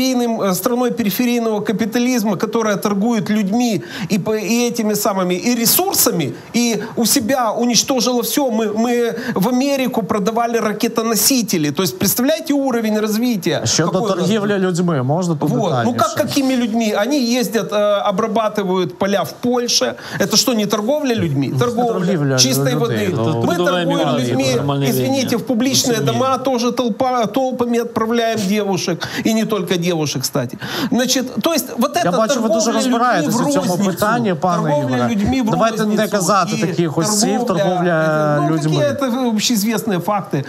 Speaker 5: страной периферийного капитализма, которая торгует людьми и этими самыми и ресурсами, и у себя уничтожила все. Мы в Америку продавали ракетоносители. То есть, представляете уровень развития?
Speaker 1: Щодо
Speaker 5: Какой у нас
Speaker 1: торгівлі людьми, можна тут
Speaker 5: вот. Ну
Speaker 1: детальніше?
Speaker 5: какими людьми? Они ездят, обрабатывают поля в Польше. Это что, не торговля людьми? Торговля
Speaker 1: торговля
Speaker 5: чистой
Speaker 1: людей.
Speaker 5: воды.
Speaker 1: Это
Speaker 5: Мы
Speaker 3: трудовая
Speaker 5: торгуем
Speaker 3: миграция,
Speaker 5: людьми,
Speaker 3: нормальное
Speaker 5: извините,
Speaker 3: явление.
Speaker 5: в публичные дома тоже толпами отправляем девушек. И не только девушек, кстати. Значит, то есть вот это
Speaker 1: Я бачу, ви дуже
Speaker 5: торговля
Speaker 1: розбираєтесь
Speaker 5: людьми
Speaker 1: у
Speaker 5: в
Speaker 1: цьому
Speaker 5: розницю.
Speaker 1: питанні, пане
Speaker 5: Торговля
Speaker 1: Ігоре.
Speaker 5: людьми в
Speaker 1: Давайте не
Speaker 5: розницю.
Speaker 1: казати
Speaker 5: І
Speaker 1: таких ось слів, торговля
Speaker 5: ну,
Speaker 1: людьми.
Speaker 5: Такі, це общеізвісні факти.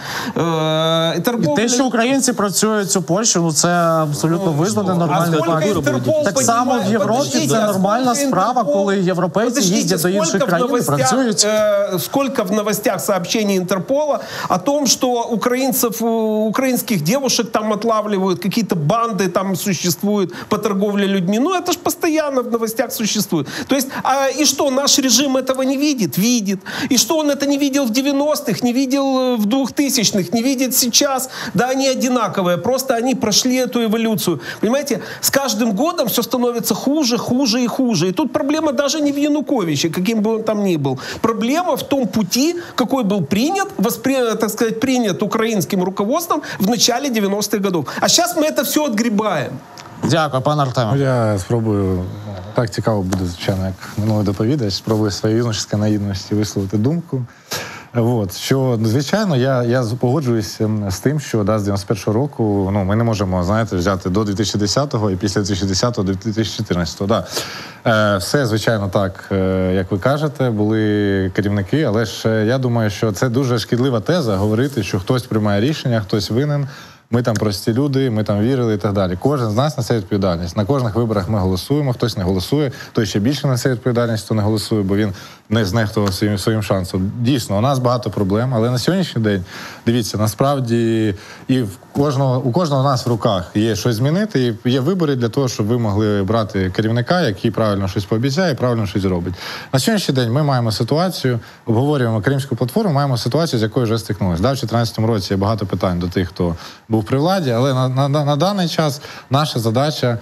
Speaker 1: І те, що українці працюють у Польщі, ну це абсолютно визнаний нормальний факт. Так само в Європі це нормальна справа, коли європейці їздять до інших країн і працюють.
Speaker 5: Сколько в новостях сообщений Интерпола о том, что украинских девушек там отлавливают, какие-то банды там существуют по торговле людьми. Ну, это же постоянно в новостях существует. То есть, и что, наш режим этого не видит? Видит. И что, он это не видел в 90-х, не видел в 2000-х, не видит сейчас? Да, они одинаковые, просто они прошли эту эволюцию. Понимаете, с каждым годом все становится хуже, хуже и хуже. И тут проблема даже не в Януковиче, каким бы он там ни был. Проблема в том пути, какой был принят, так сказать, принят украинским руководством в начале 90-х годов. А сейчас мы это все отгребаем.
Speaker 1: Дякую, пане Артеме.
Speaker 2: Я спробую, так цікаво буде, звичайно, як минулий доповідач, спробую своєї юношеської наївності висловити думку. От, що, звичайно, я погоджуюсь з тим, що з 91-го року ми не можемо, знаєте, взяти до 2010-го і після 2010-го до 2014-го. Да. Все, звичайно, так, як ви кажете, були керівники, але ж я думаю, що це дуже шкідлива теза говорити, що хтось приймає рішення, хтось винен. ми там прості люди, ми там вірили і так далі. Кожен з нас несе відповідальність. На кожних виборах ми голосуємо, хтось не голосує, той ще більше несе відповідальність, хто не голосує, бо він не знехтував своїм шансом. Дійсно, у нас багато проблем, але на сьогоднішній день, дивіться, насправді і у кожного з нас в руках є щось змінити, і є вибори для того, щоб ви могли брати керівника, який правильно щось пообіцяє, правильно щось зробить. На сьогоднішній день ми маємо ситуацію, обговорюємо Кримську платформу, маємо ситуацію, з якою вже стикнулися. В 2014 році є багато питань до тих, хто був при владі, але на даний час наша задача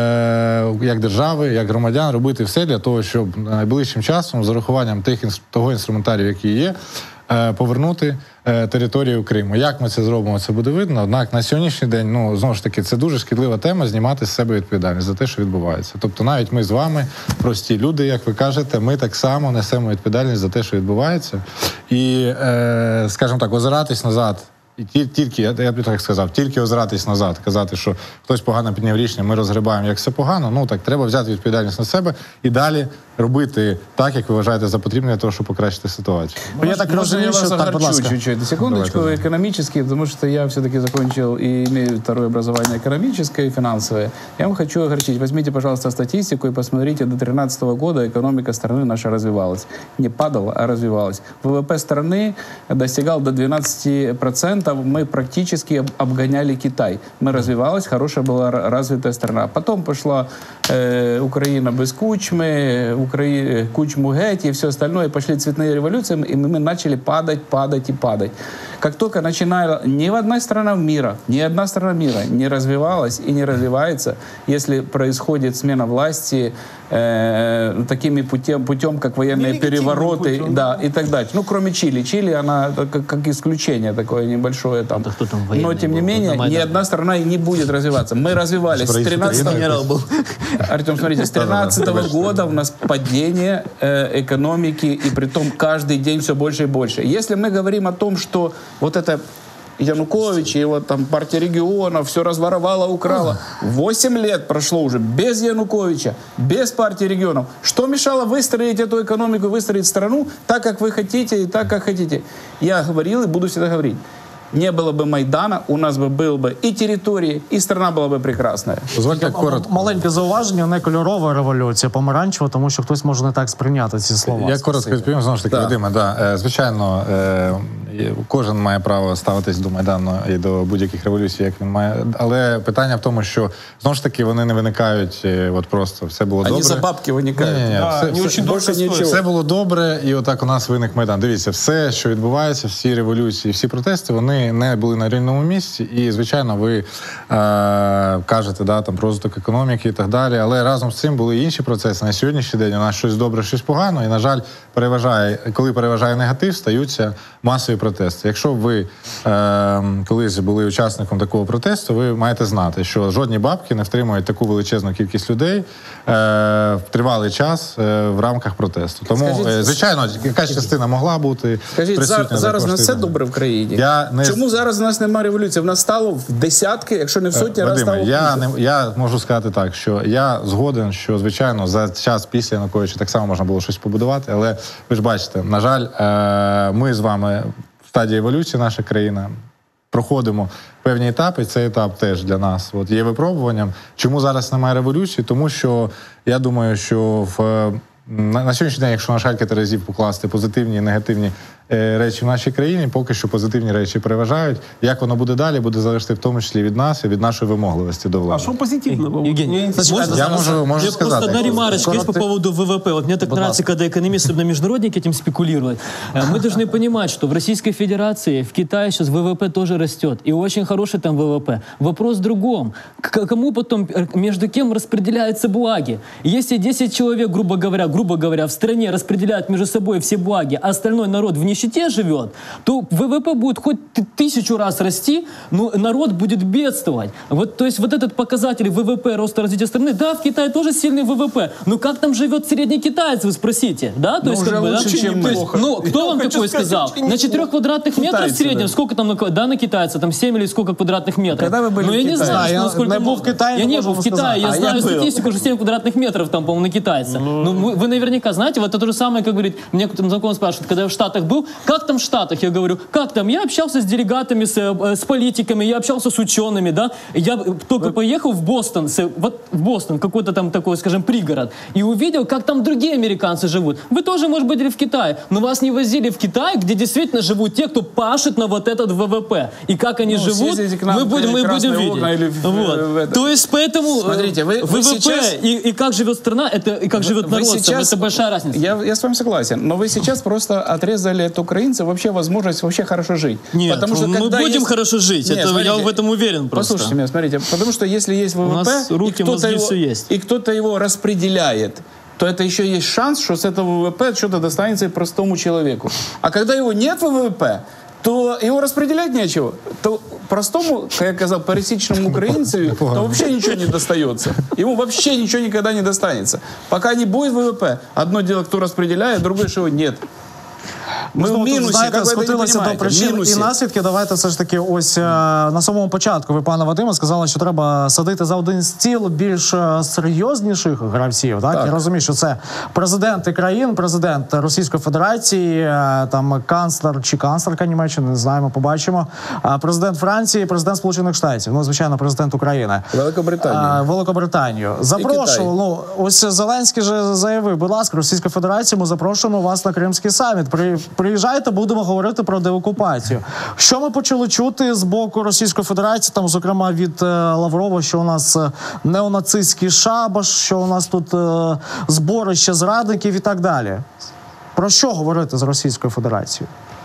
Speaker 2: як держави, як громадян робити все для того, щоб найближчим часом з урахуванням того інструментарію, який є, повернути територію Криму. Як ми це зробимо, це буде видно. Однак на сьогоднішній день, знову ж таки, це дуже шкідлива тема знімати з себе відповідальність за те, що відбувається. Тобто навіть ми з вами, прості люди, як ви кажете, ми так само несемо відповідальність за те, що відбувається. І, скажімо так, озиратись назад, і тільки, я б так сказав, тільки озиратись назад, казати, що хтось погано підняв рішення, ми розгрібаємо, як все погано, так треба взяти відповідальність на себе і далі робити так, як ви вважаєте за потрібне, для того, щоб покращити ситуацію.
Speaker 1: Я так розумію, що так, будь ласка.
Speaker 4: Чуть-чуть. Секундочку, экономически, потому что я все-таки закончил и имею второе образование экономическое и финансовое. Я вам хочу огорчить. Возьмите, пожалуйста, статистику и посмотрите, до 2013 года экономика страны наша развивалась. Не падала, а развивалась. ВВП страны достигал до 12%. Мы практически обгоняли Китай. Мы развивалась, хорошая была развитая страна. Потом пошла Украина без Кучмы, Кучму геть и все остальное. Пошли цветные революции, и мы начали падать. Как только начинала... Ни одна страна мира не развивалась и не развивается, если происходит смена власти такими путем, как военные перевороты, да, и так далее. Кроме Чили. Чили, она как исключение такое небольшое там.
Speaker 3: Да кто там военный
Speaker 4: Но, тем не
Speaker 3: был?
Speaker 4: менее, ни одна страна и не будет развиваться. Мы развивались с 13 Артем, смотрите, с 13 года у нас падение экономики, и притом каждый день все больше и больше. Если мы говорим о том, что вот это Янукович и его там партия регионов все разворовала, украла. 8 лет прошло уже без Януковича, без партии регионов. Что мешало выстроить эту экономику, выстроить страну так, как вы хотите и так, как хотите? Я говорил и буду всегда говорить. Не было бы Майдана, у нас бы был бы и территории, и страна была бы прекрасная.
Speaker 2: Дозвольте коротко.
Speaker 1: Маленьке зауваження, не кольорова революція, помаранчева, тому що хтось може не так сприйняти ці слова.
Speaker 2: Я коротко відповім, знову ж таки, Вадиме, звичайно, кожен має право ставитись до Майдану і до будь-яких революцій, як він має. Але питання в тому, що, знову ж таки, вони не виникають от просто. Все було добре.
Speaker 4: Вони за бабки виникають.
Speaker 2: Все було добре, і отак у нас виник Майдан. Дивіться, все, що відбувається, всі революції, всі протести, вони не були на рівному місці. І, звичайно, ви кажете, там, про розвиток економіки і так далі. Але разом з цим були інші процеси. На сьогоднішній день у нас щось добре, щось погано. І, на жаль, коли переважає негатив, стаються масові протести. Якщо ви колись були учасником такого протесту, ви маєте знати, що жодні бабки не втримують таку величезну кількість людей в тривалий час в рамках протесту. Тому, звичайно, якась частина могла бути присутня.
Speaker 4: Зараз на все добре в країні? Чому зараз у нас немає революції? В нас стало в десятки, якщо не в сотні раз стало.
Speaker 2: Я можу сказати так, що я згоден, що, звичайно, за час після Януковича так само можна було щось побудувати, але ви ж бачите, на жаль, ми з вами в стадії еволюції, наша країна, проходимо певні етапи, цей етап теж для нас є випробуванням. Чому зараз немає революції? Тому що я думаю, що на сьогоднішній день, якщо на шальки разів покласти позитивні і негативні речі в нашій країні, поки що позитивні речі переважають. Як воно буде далі, буде залежати в тому числі від нас і від нашої вимогливости до влади.
Speaker 5: А что позитивного?
Speaker 3: Евгений,
Speaker 2: Я можу сказати.
Speaker 3: Просто одна ремарочка есть по поводу ВВП. Вот мне так нравится, когда экономисты, особенно международники, этим спекулируют. Мы должны понимать, что в Российской Федерации, в Китае сейчас ВВП тоже растет. И очень хороший там ВВП. Вопрос в другом. Кому потом, между кем распределяются бумаги? Если 10 человек, грубо говоря, в стране распределяют между собой все бумаги, а остальной народ в нищете живет, то ВВП будет хоть 1000 раз расти, но народ будет бедствовать. То есть вот этот показатель ВВП, роста развития страны, да, в Китае тоже сильный ВВП, но как там живет средний китаец, вы спросите, да? То есть,
Speaker 4: уже лучше, чем мы.
Speaker 3: Кто вам такое сказал? На 4 квадратных метрах в среднем, сколько там на китайца, там 7 или сколько квадратных метров?
Speaker 4: Когда вы были
Speaker 3: я
Speaker 4: в
Speaker 3: не
Speaker 4: Китае?
Speaker 3: знаю,
Speaker 1: Я
Speaker 3: насколько
Speaker 1: не был в Китае,
Speaker 3: Я
Speaker 1: не
Speaker 3: не был
Speaker 1: можем
Speaker 3: в Китае, я
Speaker 1: сказать.
Speaker 3: знаю
Speaker 4: я был.
Speaker 3: статистику, что 7 квадратных метров там, по-моему, на китайца. Ну, вы наверняка знаете, вот это то же самое, как говорит, мне кто-то знакомый спрашивает, когда я в Штатах был, как там в Штатах, я говорю, как там, я общался с делегатами, с политиками, я общался с учеными, да, я только поехал в Бостон, вот в Бостон, какой-то там такой, скажем, пригород, и увидел, как там другие американцы живут. Вы тоже, может быть, в Китае, но вас не возили в Китай, где действительно живут те, кто пашет на вот этот ВВП. И как они живут, мы будем видеть. Вот. То есть, поэтому
Speaker 4: Смотрите, вы
Speaker 3: ВВП
Speaker 4: сейчас...
Speaker 3: и как живет страна, это, и как живет народ, это большая разница.
Speaker 4: Я с вами согласен, но вы сейчас просто отрезали от украинцев вообще возможность вообще хорошо жить.
Speaker 3: Нет,
Speaker 4: потому что,
Speaker 3: мы будем хорошо жить,
Speaker 4: Нет,
Speaker 3: это,
Speaker 4: смотрите,
Speaker 3: я в этом уверен просто.
Speaker 4: Послушайте меня, смотрите, потому что если есть ВВП,
Speaker 3: У нас руки, мозги, все есть.
Speaker 4: и кто-то его распределяет, то это еще есть шанс, что с этого ВВП что-то достанется и простому человеку. А когда его нет в ВВП, то его распределять нечего. То простому, как я сказал, пересечному украинцу, то вообще ничего не достается. Ему вообще ничего никогда не достанется. Пока не будет ВВП, одно дело, кто распределяет, другое, что его нет. Ми в мінусі,
Speaker 1: знаєте,
Speaker 4: як ви це не
Speaker 1: скотилися до
Speaker 4: розумієте,
Speaker 1: причин
Speaker 4: мінусі.
Speaker 1: і наслідки. Давайте все ж таки, ось на самому початку ви, пане Вадиме, сказали, що треба садити за один стіл більш серйозніших гравців. Так? Я розумію, що це президенти країн, президент Російської Федерації, там канцлер чи канцлерка Німеччини, не знаємо, побачимо. Президент Франції, президент Сполучених Штатів, ну, звичайно, президент України. Великобританію. Запрошував, ну, ось Зеленський же заявив, будь ласка, Російська Федерація, ми запрошуємо вас на Кримський саміт. Приїжджайте, будемо говорити про деокупацію. Що ми почали чути з боку Російської Федерації, там, зокрема, від Лаврова, що у нас неонацистський шабаш, що у нас тут зборище зрадників і так далі. Про що говорити з Російською Федерацією?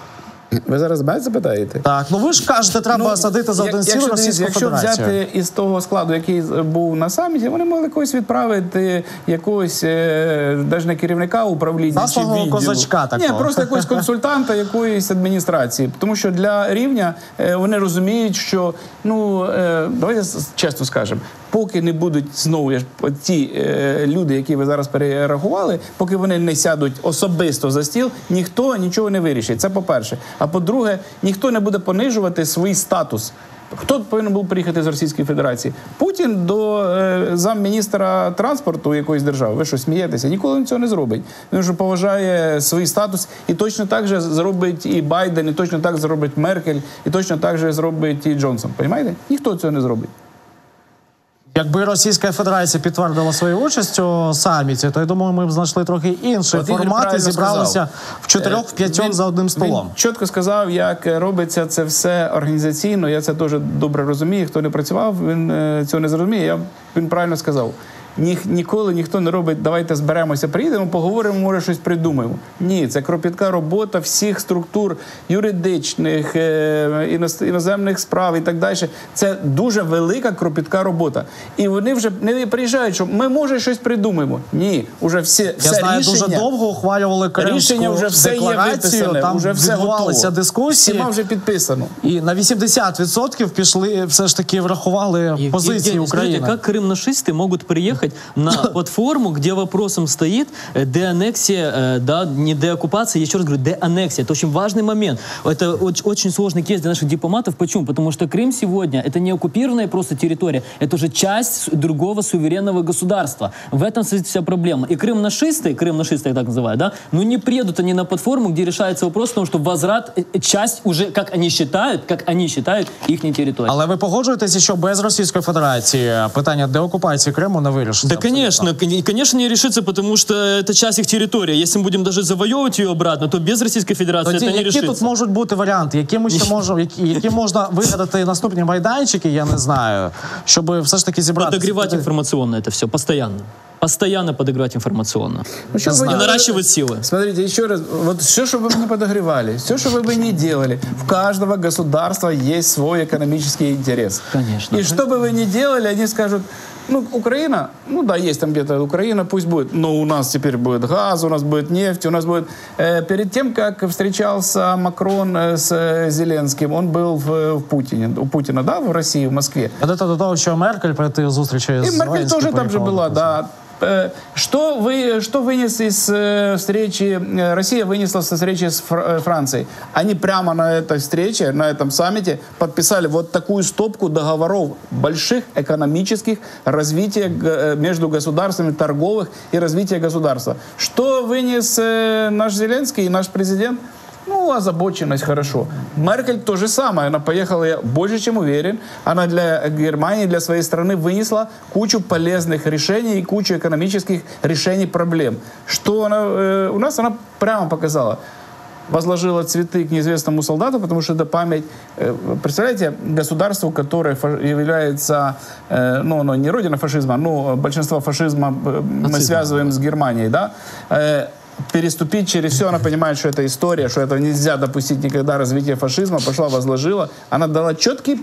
Speaker 4: Ви зараз мене запитаєте?
Speaker 1: Так, ну ви ж кажете, треба садити за один стіл Російську Федерацію.
Speaker 4: Якщо взяти із того складу, який був на саміті, вони могли когось відправити, якогось, навіть не керівника управління чи відділу.
Speaker 1: Козачка такого.
Speaker 4: Ні, просто якогось консультанта якоїсь адміністрації. Тому що для рівня вони розуміють, що, ну, давайте чесно скажемо, поки не будуть знову ті люди, які ви зараз перерахували, поки вони не сядуть особисто за стіл, ніхто нічого не вирішить. Це по-перше. А по-друге, ніхто не буде понижувати свій статус. Хто повинен був приїхати з Російської Федерації? Путін до замміністра транспорту якоїсь держави. Ви що, смієтеся? Ніколи він цього не зробить. Він вже поважає свій статус. І точно так же зробить і Байден, і точно так зробить Меркель, і точно так же зробить і Джонсон. Понімаєте? Ніхто цього не зробить.
Speaker 1: Якби Російська Федерація підтвердила свою участь у саміті, то, я думаю, ми б знайшли трохи інший формат і зібралися в 4-5 за одним столом.
Speaker 4: Він чітко сказав, як робиться це все організаційно. Я це дуже добре розумію. Хто не працював, він цього не зрозуміє. Він правильно сказав. Ніколи ніхто не робить, давайте зберемося, приїдемо, поговоримо, може щось придумаємо. Ні, це кропітка робота всіх структур юридичних, іноземних справ і так далі. Це дуже велика кропітка робота. І вони вже не приїжджають, що ми, може, щось придумаємо. Ні, уже все
Speaker 1: Я знаю,
Speaker 4: рішення,
Speaker 1: дуже довго ухвалювали Кримську
Speaker 4: вже все
Speaker 1: декларацію, там
Speaker 4: вже все
Speaker 1: відбувалися дискусії.
Speaker 4: Всіма вже підписано.
Speaker 1: І на 80% пішли, все ж таки врахували позиції України.
Speaker 3: Смотрите, как крым-нашисты могут приехать на платформу, где вопросом стоит деаннексия, да, не деоккупация, я еще раз говорю, деаннексия. Это очень важный момент. Это очень сложный кейс для наших дипломатов. Почему? Потому что Крым сегодня это не оккупированная просто территория, это уже часть другого суверенного государства. В этом состоит вся проблема. И крым-нашисты, я так называю, да, ну не приедут они на платформу, где решается вопрос о том, что возврат, часть уже, как они считают, их территории.
Speaker 1: Але ви погоджуєтеся, що без Російської Федерації питання деокупації Криму не вирішиться?
Speaker 3: Да, конечно, не решится, потому что это часть их территории. Если мы будем даже завоевывать ее обратно, то без Российской Федерации
Speaker 1: Тоді,
Speaker 3: это не
Speaker 1: які
Speaker 3: решится.
Speaker 1: тут можуть бути варіанти? Які можна вигадати наступні майданчики, я не знаю, щоб все ж таки зібрати...
Speaker 3: Подогревать информационно это все, постоянно. Постоянно подогревать информационно. И наращивать силы.
Speaker 4: Смотрите, еще раз, вот все, что вы бы не подогревали, все, что вы бы не делали, в каждого государства есть свой экономический интерес.
Speaker 3: Конечно.
Speaker 4: И что бы вы ни делали, они скажут, ну, Украина, ну да, есть там где-то Украина, пусть будет, но у нас теперь будет газ, у нас будет нефть, у нас будет... Перед тем, как встречался Макрон с Зеленским, он был у Путина, да, в России, в Москве.
Speaker 1: Это до того, що Меркель прийти зустрічі з
Speaker 4: И Меркель тоже там же была, да. Что вынес из встречи, Россия вынесла со встречи с Францией? Они прямо на этой встрече, на этом саммите подписали вот такую стопку договоров больших экономических, развития между государствами, торговых и развития государства. Что вынес наш Зеленский и наш президент? Ну, озабоченность, хорошо. Меркель то же самое. Она поехала, я больше чем уверен, она для Германии, для своей страны вынесла кучу полезных решений и кучу экономических решений проблем. Что она, у нас она прямо показала. Возложила цветы к неизвестному солдату, потому что это память, представляете, государству, которое является, ну, оно не родина фашизма, но большинство фашизма мы связываем с Германией, да, переступить через все, она понимает, что это история, что этого нельзя допустить никогда развития фашизма, пошла, возложила, она дала четкий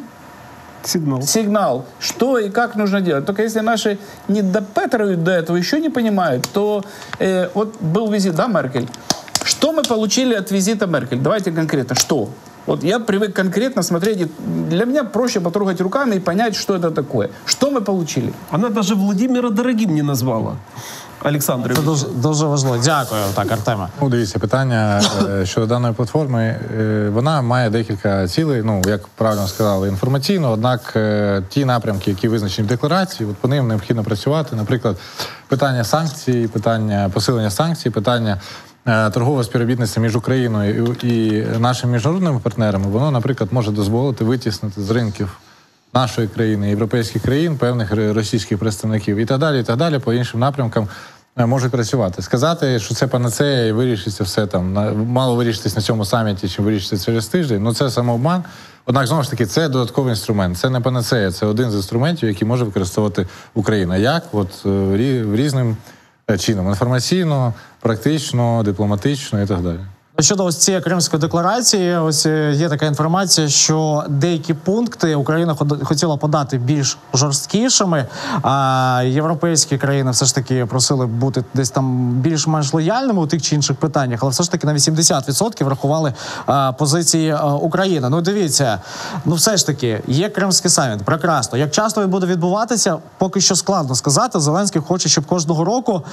Speaker 4: сигнал, что и как нужно делать. Только если наши не допетривают до этого, еще не понимают, то вот был визит, да, Меркель. Что мы получили от визита Меркель? Давайте конкретно. Что? Вот я привык конкретно смотреть. Для меня проще потрогать руками и понять, что это такое. Что мы получили?
Speaker 5: Она даже Владимира дорогим не назвала. Олександр.
Speaker 1: Це дуже важливо. Дякую, так, Артеме.
Speaker 2: Ну, дивіться, питання щодо даної платформи, вона має декілька цілей, ну, як правильно сказали, інформаційно, однак ті напрямки, які визначені в декларації, от по ним необхідно працювати. Наприклад, питання санкцій, питання посилення санкцій, питання торгового співробітництва між Україною і нашими міжнародними партнерами, воно, наприклад, може дозволити витіснити з ринків нашої країни, європейських країн, певних російських представників і так далі, по іншим напрямкам можуть працювати. Сказати, що це панацея і вирішиться все там, мало вирішитись на цьому саміті, чи вирішиться через тиждень, ну це самообман. Однак, знову ж таки, це додатковий інструмент, це не панацея, це один з інструментів, який може використовувати Україна. Як? От різним чином. Інформаційно, практично, дипломатично і так далі.
Speaker 1: Щодо ось цієї Кримської декларації, ось є така інформація, що деякі пункти Україна хотіла подати більш жорсткішими, а європейські країни все ж таки просили бути десь там більш-менш лояльними у тих чи інших питаннях, але все ж таки на 80% врахували позиції України. Ну дивіться, ну все ж таки, є Кримський саміт, прекрасно. Як часто він буде відбуватися, поки що складно сказати. Зеленський хоче, щоб кожного року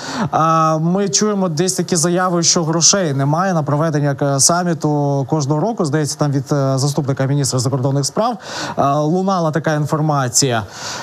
Speaker 1: ми чуємо десь такі заяви, що грошей немає на проведення саміту кожного року, здається, там від заступника міністра закордонних справ лунала така інформація.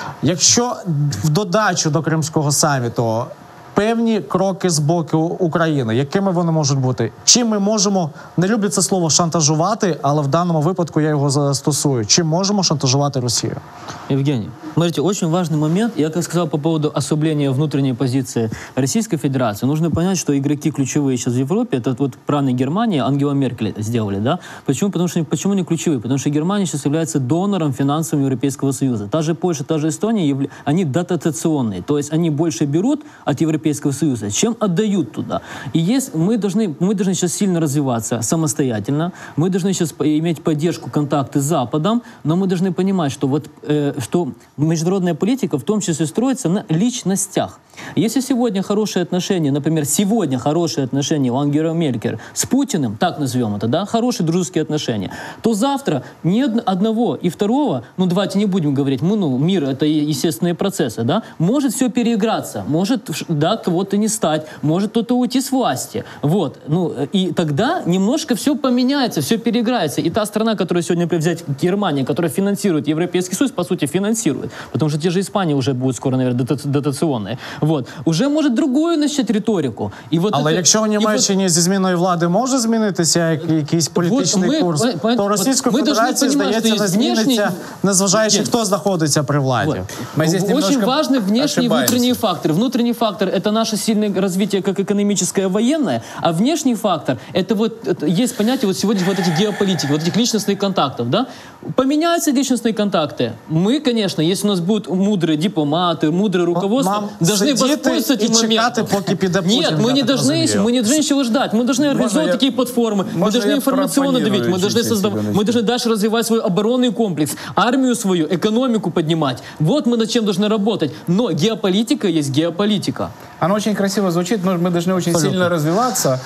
Speaker 1: Якщо в додачу до Кримського саміту певні кроки з боку України, якими вони можуть бути? Чим ми можемо, не люблю це слово шантажувати, але в даному випадку я його застосую. Чим можемо шантажувати Росію?
Speaker 3: Евгений, смотрите, очень важный момент. Я как сказал по поводу особления внутренней позиции Российской Федерации. Нужно понять, что игроки ключевые сейчас в Европе, это вот правильно Германия, Ангела Меркель сделали, да? Почему? Почему они ключевые? Потому что Германия сейчас является донором финансовым Европейского Союза. Та же Польша, та же Эстония, они дотационные. То есть они больше берут от Европейского Союза, чем отдают туда. И мы должны сейчас сильно развиваться самостоятельно. Мы должны сейчас иметь поддержку, контакты с Западом, но мы должны понимать, что что международная политика в том числе строится на личностях. Если сегодня хорошие отношения, например, сегодня хорошие отношения у Ангелы Меркель с Путиным, так назовем это, да, хорошие дружеские отношения, то завтра ни одного и второго, ну давайте не будем говорить, мир это естественные процессы, да, может все переиграться, может, да, кого-то не стать, может кто-то уйти с власти, вот, и тогда немножко все поменяется, все переиграется, и та страна, которую сегодня, например, взять Германия, которая финансирует Европейский Союз, по сути, финансирует, потому что те же Испания уже будут скоро, наверное, дотационные, вот, уже може другою начать риторику. І от
Speaker 1: але якщо в Німеччині зі зміною влади може змінитися якийсь політичний курс, то Російської Федерації, здається, не зміниться, незважаючи, хто знаходиться при владі.
Speaker 3: Очень важны внешний и внутренний факторы. Внутренний фактор – это наше сильное развитие как экономическое, военное, а внешний фактор – это вот есть понятие вот сегодня вот этих геополитики, вот этих личностных контактов, да? Поменяются личностные контакты. Мы, конечно, если у нас будут мудрые дипломаты, мудрое руководство, должны воспользоваться этим моментом. Нет, мы не должны ничего ждать. Мы должны организовать такие платформы, мы должны информационно давить, мы должны создавать, мы должны дальше развивать свой оборонный комплекс, армию свою, экономику поднимать. Вот мы над чем должны работать. Но геополитика есть геополитика.
Speaker 4: Она очень красиво звучит, но мы должны очень сильно развиваться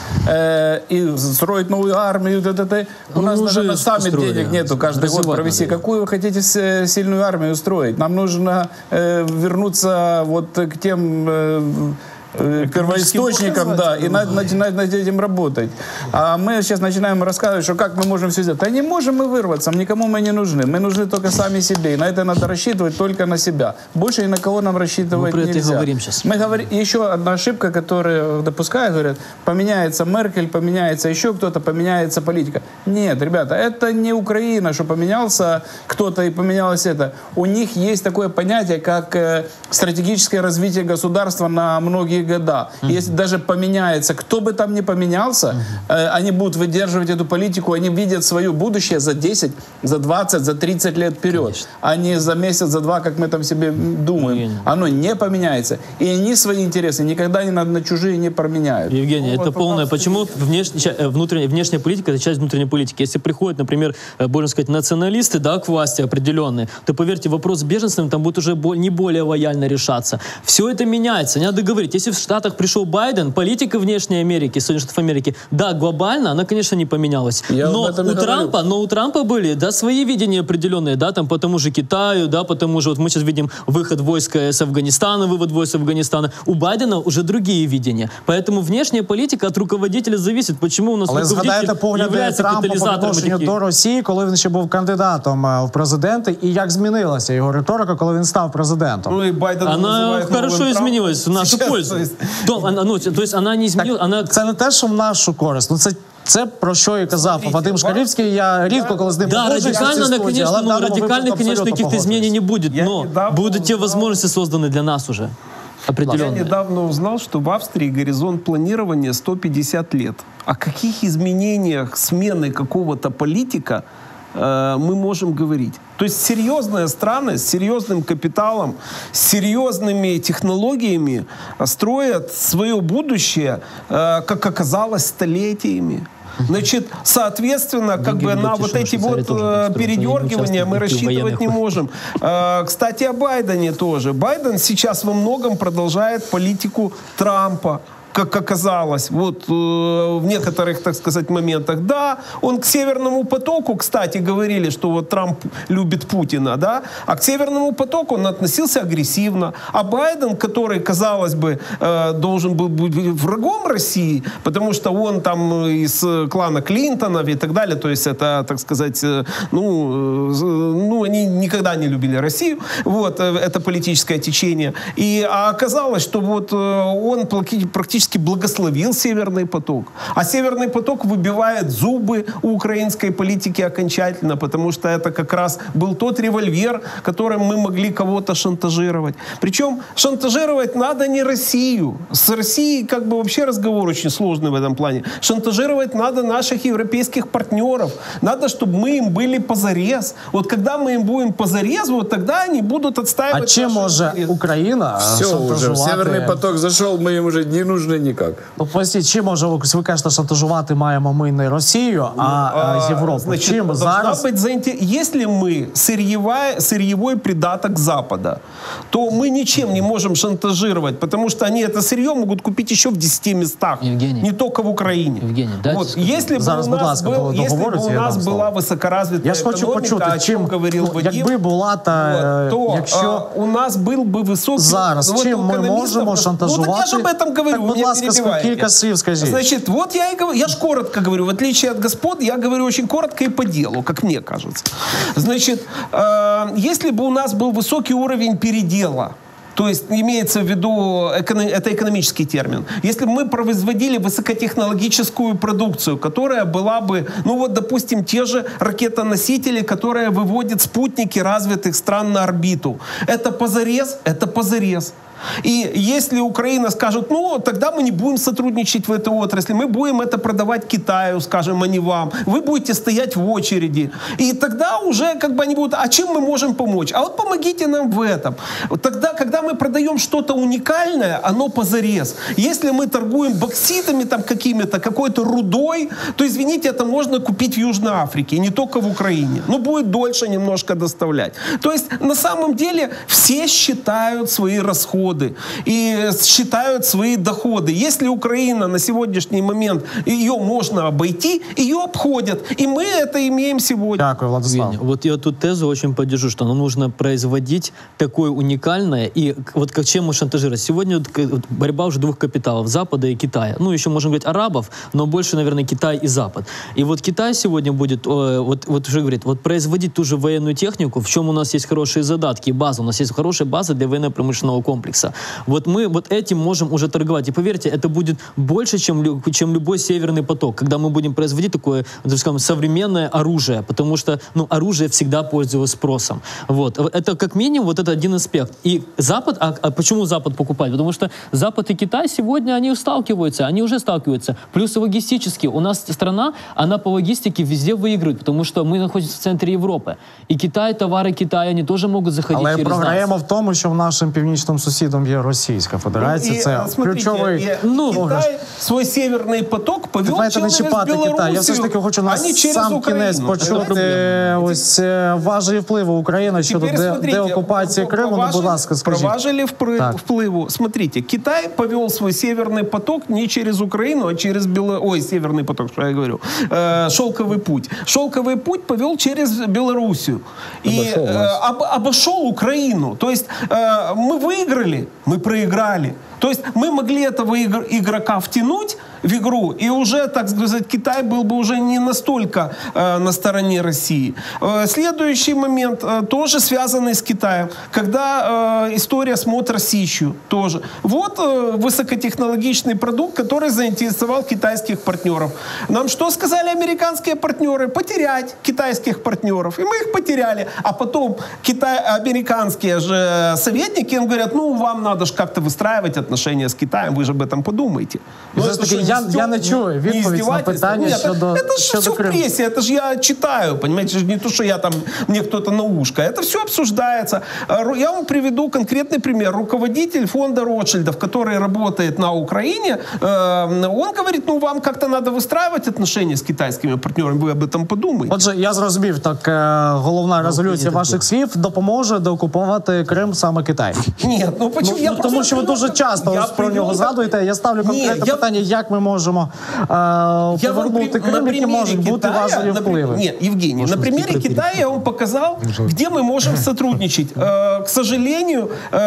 Speaker 4: и строить новую армию. У нас даже на саммит денег нету каждый год провести. Какую вы хотите сильную армию устроить? Нам нужно вернуться вот к тем первоисточником, да, и начинать над этим работать. А мы сейчас начинаем рассказывать, что как мы можем все сделать. Да не можем мы вырваться, никому мы не нужны. Мы нужны только сами себе. И на это надо рассчитывать только на себя. Больше ни на кого нам рассчитывать
Speaker 3: Мы про это
Speaker 4: нельзя.
Speaker 3: и говорим сейчас.
Speaker 4: Мы говорим, еще одна ошибка, которую допускают, говорят, поменяется Меркель, поменяется еще кто-то, поменяется политика. Нет, ребята, это не Украина, что поменялся кто-то и поменялось это. У них есть такое понятие, как стратегическое развитие государства на многие года. Если даже поменяется, кто бы там ни поменялся, они будут выдерживать эту политику, они видят свое будущее за 10, за 20, за 30 лет вперед,
Speaker 3: Конечно.
Speaker 4: а не за месяц, за два, как мы там себе думаем.
Speaker 3: Евгений.
Speaker 4: Оно не поменяется. И они свои интересы никогда на чужие не променяют.
Speaker 3: Евгений,
Speaker 5: Ну,
Speaker 3: это
Speaker 5: это
Speaker 3: полное.
Speaker 5: абсолютно.
Speaker 3: Почему внешняя политика — это часть внутренней политики? Если приходят, например, можно сказать, националисты, да, к власти определенные, то, поверьте, вопрос с беженцами там будет уже не более лояльно решаться. Все это меняется. Не надо говорить. Если в Штатах пришел Байден, политика внешней Америки, Соединенных Штатов Америки, да, глобально, она, конечно, не поменялась.
Speaker 4: Я
Speaker 3: Но
Speaker 4: об этом и
Speaker 3: у Трампа были, да, свои видения определенные, да, там по тому же Китаю, да, по тому же, вот мы сейчас видим выход войск с Афганистана, вывод войск с Афганистана. У Байдена уже другие видения. Поэтому внешняя политика от руководителя зависит. Почему у нас
Speaker 1: Але згадайте
Speaker 3: руководитель
Speaker 1: погляди
Speaker 3: является
Speaker 1: Трампа по
Speaker 3: каталізатором
Speaker 1: відношенню
Speaker 3: таких?
Speaker 1: до Росії, коли він ще був кандидатом в президенти, і як змінилася його риторика, коли він став президентом.
Speaker 5: Ну и Байден
Speaker 3: Она
Speaker 5: называет новым
Speaker 3: хорошо
Speaker 5: Трампом.
Speaker 3: изменилась в нашу
Speaker 5: Сейчас,
Speaker 3: пользу.
Speaker 5: то есть,
Speaker 3: То есть она не изменилась, она...
Speaker 1: Це не те, що в нашу користь. Ну це про що і казав Вадим Шкарівський. Я рідко коли з ним
Speaker 3: Да,
Speaker 1: погоджуюсь в цій
Speaker 3: радикально,
Speaker 1: студії, але
Speaker 3: конечно,
Speaker 1: в даному випадку
Speaker 3: конечно,
Speaker 1: абсолютно
Speaker 3: каких-то
Speaker 1: погоджуюсь.
Speaker 3: изменений не будет,
Speaker 5: Я
Speaker 3: но
Speaker 5: недавно
Speaker 3: будут те
Speaker 5: узнал-
Speaker 3: возможности созданы для нас уже.
Speaker 5: Я
Speaker 3: Определенно.
Speaker 5: недавно узнал, что в Австрии горизонт планирования 150 лет. О каких изменениях смены какого-то политика мы можем говорить? То есть серьезные страны с серьезным капиталом, с серьезными технологиями строят свое будущее, как оказалось, столетиями. Значит, соответственно, как бы на вот эти вот передергивания мы рассчитывать не можем. Кстати, о Байдене тоже. Байден сейчас во многом продолжает политику Трампа. Как оказалось, вот в некоторых, так сказать, моментах, да, он к Северному потоку, кстати, говорили, что вот Трамп любит Путина, да, а к Северному потоку он относился агрессивно, а Байден, который, казалось бы, должен был быть врагом России, потому что он там из клана Клинтонов и так далее, то есть это, так сказать, ну они никогда не любили Россию, вот, это политическое течение, а оказалось, что вот он практически благословил Северный поток. А Северный поток выбивает зубы у украинской политики окончательно, потому что это как раз был тот револьвер, которым мы могли кого-то шантажировать. Причем шантажировать надо не Россию. С Россией как бы вообще разговор очень сложный в этом плане. Шантажировать надо наших европейских партнеров. Надо, чтобы мы им были позарез. Вот когда мы им будем позарез, вот тогда они будут отстаивать
Speaker 1: А чим
Speaker 5: наши
Speaker 1: може
Speaker 5: интересы.
Speaker 1: Україна
Speaker 4: Все уже,
Speaker 1: шантажувати?
Speaker 4: Северный поток зашел, мы им уже не нужны никак.
Speaker 1: Ну, поясніть, чим може, ви кажете, шантажувати маємо ми не Росію, а Європу?
Speaker 5: Значит,
Speaker 1: Чим
Speaker 5: должна
Speaker 1: зараз?
Speaker 5: быть если мы сырьевой придаток Запада, то мы ничем не можем шантажировать, потому что они это сырье могут купить еще в 10 местах,
Speaker 3: Евгений.
Speaker 5: не только в Украине.
Speaker 3: Евгений, дайте
Speaker 5: вот,
Speaker 3: сказать.
Speaker 5: если бы
Speaker 1: Зараз,
Speaker 5: у
Speaker 1: будь
Speaker 5: нас,
Speaker 1: ласка,
Speaker 5: был, если бы
Speaker 1: договорюйте,
Speaker 5: у
Speaker 1: я
Speaker 5: нас
Speaker 1: дам
Speaker 5: была
Speaker 1: слово.
Speaker 5: високоразвитая
Speaker 1: Я ж хочу
Speaker 5: економіка,
Speaker 1: почути,
Speaker 5: о чем говорил Вадим,
Speaker 1: якби була та,
Speaker 5: то
Speaker 1: якщо
Speaker 5: у нас был бы высокий...
Speaker 1: зараз,
Speaker 5: вот
Speaker 1: чим
Speaker 5: у
Speaker 1: ми
Speaker 5: экономистов-
Speaker 1: можемо шантажувати?
Speaker 5: Ну, так я же об этом говорю,
Speaker 1: Так,
Speaker 5: вы
Speaker 1: будь
Speaker 5: меня
Speaker 1: ласка,
Speaker 5: перебиваете.
Speaker 1: кілька слів скажіть.
Speaker 5: Значит, вот я и говорю, я ж коротко говорю, в отличие от господ, я говорю очень коротко и по делу, как мне кажется. Значит, если бы у нас был высокий уровень передела, то есть имеется в виду, это экономический термин. Если бы мы производили высокотехнологическую продукцию, которая была бы, ну вот, допустим, те же ракетоносители, которые выводят спутники развитых стран на орбиту. Это позарез, это позарез. И если Украина скажет, ну, тогда мы не будем сотрудничать в этой отрасли, мы будем это продавать Китаю, скажем, а не вам. Вы будете стоять в очереди. И тогда уже как бы они будут, а чем мы можем помочь? А вот помогите нам в этом. Вот тогда, когда мы продаем что-то уникальное, оно позарез. Если мы торгуем бокситами там какими-то, какой-то рудой, то, извините, это можно купить в Южной Африке, не только в Украине. Но будет дольше немножко доставлять. То есть, на самом деле, все считают свои расходы. расходы и считают свои доходы. Если Украина на сегодняшний момент, ее можно обойти, ее обходят. И мы это имеем сегодня.
Speaker 1: Дякую, Владислав.
Speaker 3: Евгений, вот я тут тезу очень поддержу, что нужно производить такое уникальное, и вот как чем мы шантажировать. Сегодня вот борьба уже двух капиталов, Запада и Китая. Ну, еще можем говорить арабов, но больше, наверное, Китай и Запад. И вот Китай сегодня будет, вот уже говорит, вот производить ту же военную технику, в чем у нас есть хорошие задатки, база, у нас есть хорошая база для военно-промышленного комплекса. Вот мы вот этим можем уже торговать. И поверьте, это будет больше, чем любой Северный поток, когда мы будем производить такое, так скажем, современное оружие, потому что, ну, оружие всегда пользуется спросом. Вот. Это как минимум вот это один аспект. И Запад, а почему Запад покупать? Потому что Запад и Китай сегодня, они уже сталкиваются. Плюс логистически. У нас страна, она по логистике везде выигрывает, потому что мы находимся в центре Европы. І Китай, товари Китаю, они тоже могут заходить
Speaker 1: Але
Speaker 3: через
Speaker 1: програємо
Speaker 3: нас.
Speaker 1: в тому, що нашим північним сусідом є Російська Федерація. Це ключовий програш.
Speaker 5: Китай свой Северный поток повел
Speaker 1: Давайте не
Speaker 5: через
Speaker 1: чіпати Китай. Я
Speaker 5: Белоруссию,
Speaker 1: все ж таки хочу
Speaker 5: а
Speaker 1: на
Speaker 5: не через
Speaker 1: сам
Speaker 5: Украину.
Speaker 1: кінець почути ось важелі впливу України щодо
Speaker 5: Теперь смотрите,
Speaker 1: деокупації Криму. Ну, будь ласка, скажіть.
Speaker 5: Проважили
Speaker 1: Так.
Speaker 5: впливу. Смотрите, Китай повел свой Северный поток не через Украину, а через Северный поток, что я говорю. Шелковый путь. Шелковый путь повел через Белоруссию. И обошел Украину. То есть мы выиграли, мы проиграли. То есть мы могли этого игрока втянуть в игру, и уже, так сказать, Китай был бы уже не настолько на стороне России. Следующий момент, тоже связанный с Китаем, когда история с Мотор-Сищью тоже. Вот высокотехнологичный продукт, который заинтересовал китайских партнеров. Нам что сказали американские партнеры? Потерять китайских партнеров. И мы их потеряли. А потом американские же советники им говорят, ну, вам надо же как-то выстраивать отношения с Китаем, вы же об этом подумайте.
Speaker 1: Ну, все ж таки, я не чую відповідь на питання
Speaker 5: Нет,
Speaker 1: щодо
Speaker 5: это же все в
Speaker 1: Криму.
Speaker 5: прессе, это же я читаю, понимаете, же не то, что я там, мне кто-то на ушко. Это все обсуждается. Я вам приведу конкретный пример. Руководитель фонда Ротшильдов, который работает на Украине, он говорит, ну, вам как-то надо выстраивать отношения с китайскими партнерами, вы об этом подумайте.
Speaker 1: Отже, я зрозумів, так головна резолюція ваших слів допоможе деокупувати Крим саме Китай.
Speaker 5: Нет, ну почему? Я
Speaker 1: Тому
Speaker 5: просто
Speaker 1: що ви дуже часто
Speaker 5: я
Speaker 1: про нього
Speaker 5: привел-
Speaker 1: згадуєте. Я ставлю конкретне питання, як ми можемо повернути Крим, які можуть бути важелі впливи.
Speaker 5: Нет, Евгений, на примере Китая я вам показал, где мы можем сотрудничать. К сожалению,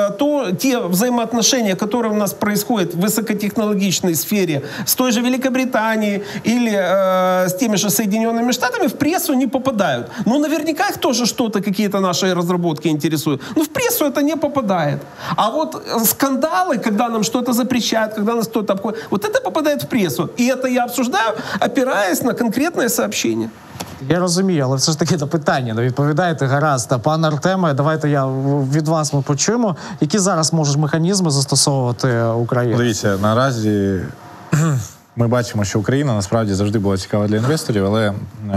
Speaker 5: те взаимоотношения, которые у нас происходят в высокотехнологичной сфере с той же Великобританией или с теми же Соединенными Штатами, в прессу не попадают. Но наверняка их тоже что-то, какие-то наши разработки интересуют. Но в прессу это не попадает. А вот скандалы, когда нам что-то запрещают, когда нас кто-то обходит, вот это попадает в прессу. И это я обсуждаю, опираясь на конкретное сообщение.
Speaker 1: Я розумію, але все ж таки на питання не відповідаєте. Гаразд. Пане Артеме, давайте від вас ми почуємо. Які зараз можуть механізми застосовувати Україна?
Speaker 2: Дивіться, наразі ми бачимо, що Україна насправді завжди була цікава для інвесторів, але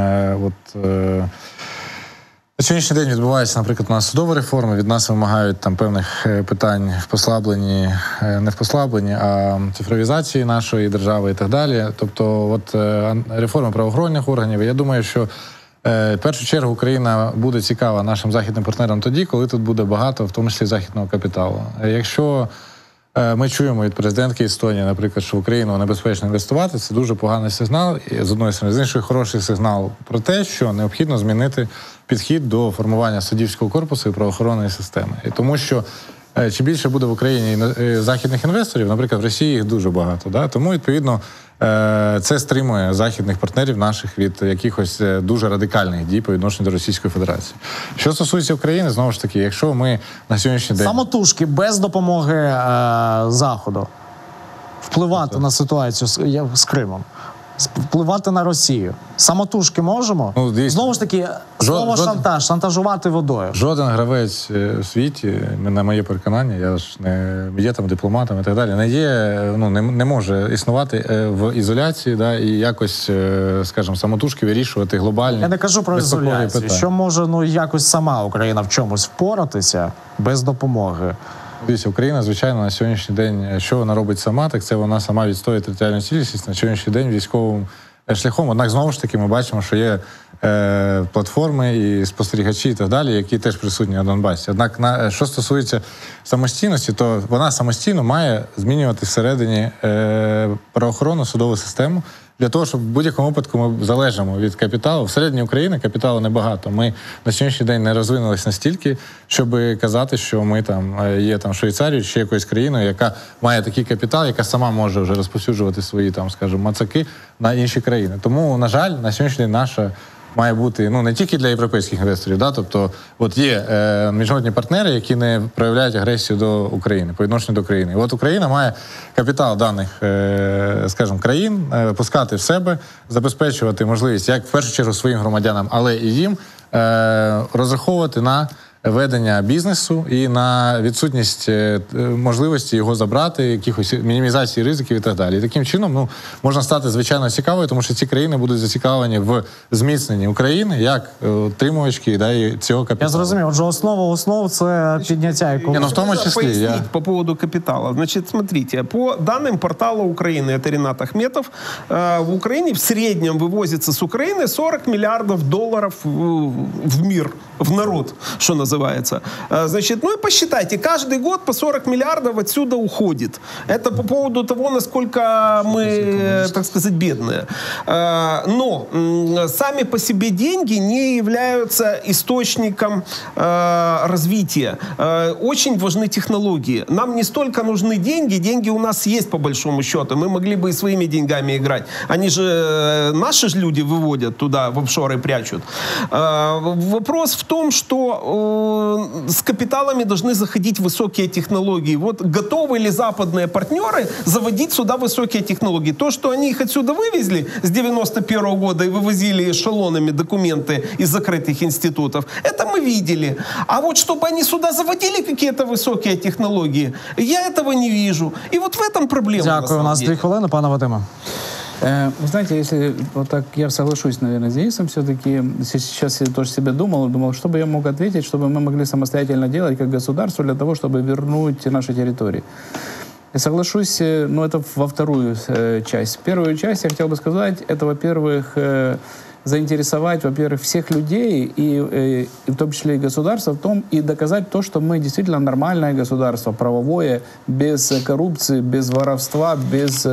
Speaker 2: на сьогоднішній день відбувається, наприклад, у нас судова реформа, від нас вимагають там певних питань в послабленні, не в послабленні, а цифровізації нашої держави і так далі. Тобто, реформа правоохоронних органів. Я думаю, що в першу чергу Україна буде цікава нашим західним партнерам тоді, коли тут буде багато, в тому числі західного капіталу. Якщо ми чуємо від президентки Естонії, наприклад, що в Україну небезпечно інвестувати, це дуже поганий сигнал, з одної сторони. З іншої, хороший сигнал про те, що необхідно змінити підхід до формування суддівського корпусу і правоохоронної системи. І тому що чим більше буде в Україні західних інвесторів, наприклад, в Росії їх дуже багато, да? Тому, відповідно, це стримує західних партнерів наших від якихось дуже радикальних дій по відношенню до Російської Федерації. Що стосується України, знову ж таки, якщо ми на сьогоднішній день...
Speaker 1: Самотужки, без допомоги Заходу, впливати на ситуацію з Кримом, впливати на Росію. Самотужки можемо?
Speaker 2: Ну, дійсно.
Speaker 1: Знову ж таки, слово шантаж, шантажувати водою.
Speaker 2: Жоден гравець в світі, на моє переконання, я ж не є там дипломатом і так далі, не може існувати в ізоляції, да, і якось, скажімо, самотужки вирішувати глобальні.
Speaker 1: Я не кажу про
Speaker 2: безпекові
Speaker 1: ізоляцію.
Speaker 2: питання.
Speaker 1: Що може якось сама Україна в чомусь впоратися без допомоги?
Speaker 2: Дивіться, Україна, звичайно, на сьогоднішній день, що вона робить сама, так це вона сама відстоює територіальну цілісність на сьогоднішній день військовим шляхом. Однак, знову ж таки, ми бачимо, що є платформи і спостерігачі і так далі, які теж присутні на Донбасі. Однак, що стосується самостійності, то вона самостійно має змінювати всередині правоохоронну судову систему, для того, щоб в будь-якому випадку ми залежимо від капіталу. Всередині України капіталу небагато. Ми на сьогоднішній день не розвинулись настільки, щоб казати, що ми там є там Швейцарією чи якоюсь країною, яка має такий капітал, яка сама може вже розповсюджувати свої там, скажімо, мацаки на інші країни. Тому, на жаль, на сьогоднішній день наша має бути, не тільки для європейських інвесторів, тобто от є міжнародні партнери, які не проявляють агресію до України, по відношенню до країни. І от Україна має капітал даних, скажімо, країн пускати в себе, забезпечувати можливість, як в першу чергу своїм громадянам, але і їм розраховувати на ведення бізнесу і на відсутність можливості його забрати, якихось мінімізації ризиків і так далі. І таким чином можна стати звичайно цікавою, тому що ці країни будуть зацікавлені в зміцненні України як отримувачки і цього капіталу.
Speaker 1: Я зрозумів. Отже, основа основ – це підняття економіки.
Speaker 2: В тому числі.
Speaker 5: Пояснить по поводу капитала. Значит, смотрите, по данным портала Украины, это Ренат Ахметов, в Украине в среднем вывозится с Украины 40 миллиардов долларов в мир, в народ, что называется. Значит, и посчитайте, каждый год по 40 миллиардов отсюда уходит. Это по поводу того, насколько мы, так сказать, бедные. Но сами по себе деньги не являются источником развития. Очень важны технологии. Нам не столько нужны деньги у нас есть по большому счету. Мы могли бы и своими деньгами играть. Они же, наши же люди выводят туда, в офшоры прячут. Вопрос в том, что с капиталами должны заходить высокие технологии. Вот готовы ли западные партнеры заводить сюда высокие технологии? То, что они их отсюда вывезли с 91 года и вывозили эшелонами документы из закрытых институтов, это мы видели. А вот чтобы они сюда заводили какие-то высокие технологии, я этого не вижу. И вот в этом проблема.
Speaker 1: Дякую. У нас 2 хвилини, пане Вадиме.
Speaker 7: Вы знаете, если вот так я соглашусь, наверное, с Денисом все-таки, сейчас я тоже себе думал, что бы я мог ответить, чтобы мы могли самостоятельно делать как государство для того, чтобы вернуть наши территории. Я соглашусь, но это во вторую часть. Первую часть я хотел бы сказать, это, во-первых, заинтересовать, во-первых, всех людей, и в том числе и государства, в том, и доказать то, что мы действительно нормальное государство, правовое, без коррупции, без воровства, без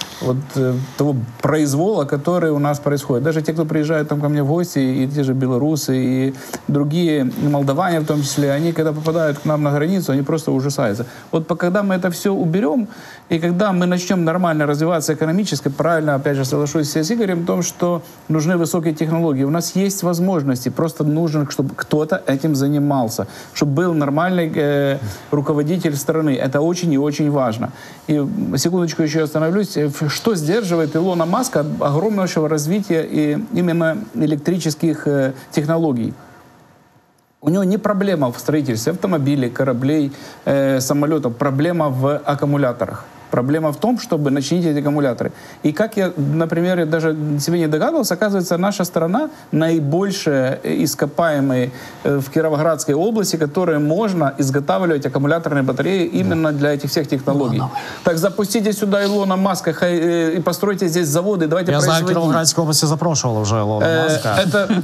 Speaker 7: того произвола, который у нас происходит. Даже те, кто приезжают там ко мне в гости, и те же белорусы, и другие, молдаване в том числе, они, когда попадают к нам на границу, они просто ужасаются. Вот когда мы это все уберем, и когда мы начнем нормально развиваться экономически, правильно, опять же, соглашусь с Игорем, в том, что нужны высокие технологии. У нас есть возможности, просто нужно, чтобы кто-то этим занимался, чтобы был нормальный руководитель страны. Это очень и очень важно. И секундочку еще остановлюсь. Что сдерживает Илона Маска от огромнейшего развития и именно электрических технологий? У него не проблема в строительстве автомобилей, кораблей, самолетов, проблема в аккумуляторах. Проблема в том, чтобы начинить эти аккумуляторы. И как я, например, даже себе не догадывался, оказывается, наша страна наибольшая ископаемые в Кировоградской области, которые можно изготавливать аккумуляторные батареи именно для этих всех технологий. Так запустите сюда Илона Маска и постройте здесь заводы, давайте
Speaker 1: Я знаю,
Speaker 7: производить.
Speaker 1: в Кировоградской области запрошивали уже Илона Маска.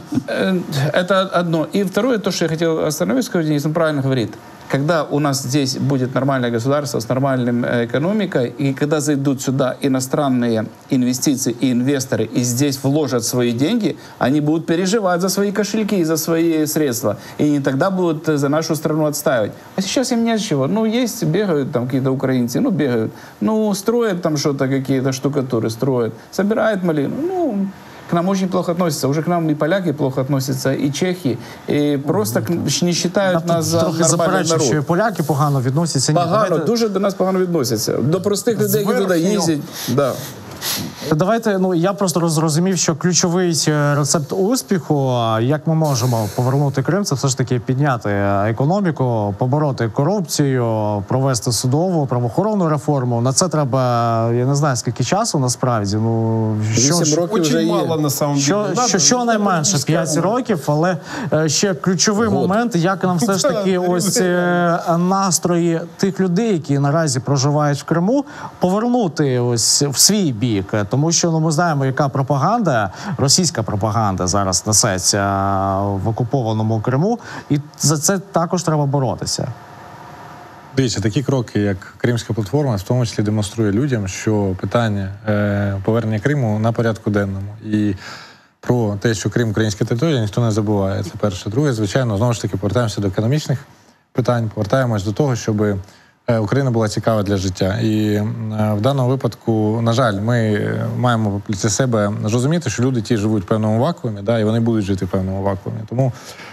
Speaker 7: Это одно. И второе, то, что я хотел остановиться, сказать, Денис, он правильно говорит. Когда у нас здесь будет нормальное государство с нормальной экономикой, и когда зайдут сюда иностранные инвестиции и инвесторы, и здесь вложат свои деньги, они будут переживать за свои кошельки, за свои средства. И не тогда будут за нашу страну отстаивать. А сейчас им не с чего. Есть, бегают там какие-то украинцы, бегают. Строят там что-то, какие-то штукатуры строят. Собирают малину. К нам очень плохо относятся. Уже к нам и поляки плохо относятся, и чехи. И просто не считают нас за
Speaker 1: Трохи
Speaker 7: нормальний
Speaker 1: заперечую, що і
Speaker 7: народ.
Speaker 1: поляки погано відносяться. Ні,
Speaker 7: Погано, дуже до нас погано відносяться. До простих людей, які туди їздять. Да.
Speaker 1: Давайте, я просто зрозумів, що ключовий рецепт успіху, як ми можемо повернути Крим, це все ж таки підняти економіку, побороти корупцію, провести судову, правоохоронну реформу. На це треба, я не знаю, скільки часу насправді.
Speaker 7: 8 років вже
Speaker 5: Очень
Speaker 7: є.
Speaker 5: мало, на самом деле.
Speaker 1: Щонайменше 5 років, але ще ключовий момент, як нам все ж таки ось настрої тих людей, які наразі проживають в Криму, повернути ось в свій бік. Тому що ми знаємо, яка пропаганда, російська пропаганда зараз несеться в окупованому Криму, і за це також треба боротися.
Speaker 2: Дивіться, такі кроки, як Кримська платформа, в тому числі демонструє людям, що питання повернення Криму на порядку денному. І про те, що Крим – українська територія, ніхто не забуває. Це перше. Друге, звичайно, знову ж таки, повертаємося до економічних питань, повертаємось до того, щоб Україна була цікава для життя. І в даному випадку, на жаль, ми маємо для себе розуміти, що люди ті живуть в певному вакуумі, і вони будуть жити в певному вакуумі. Тому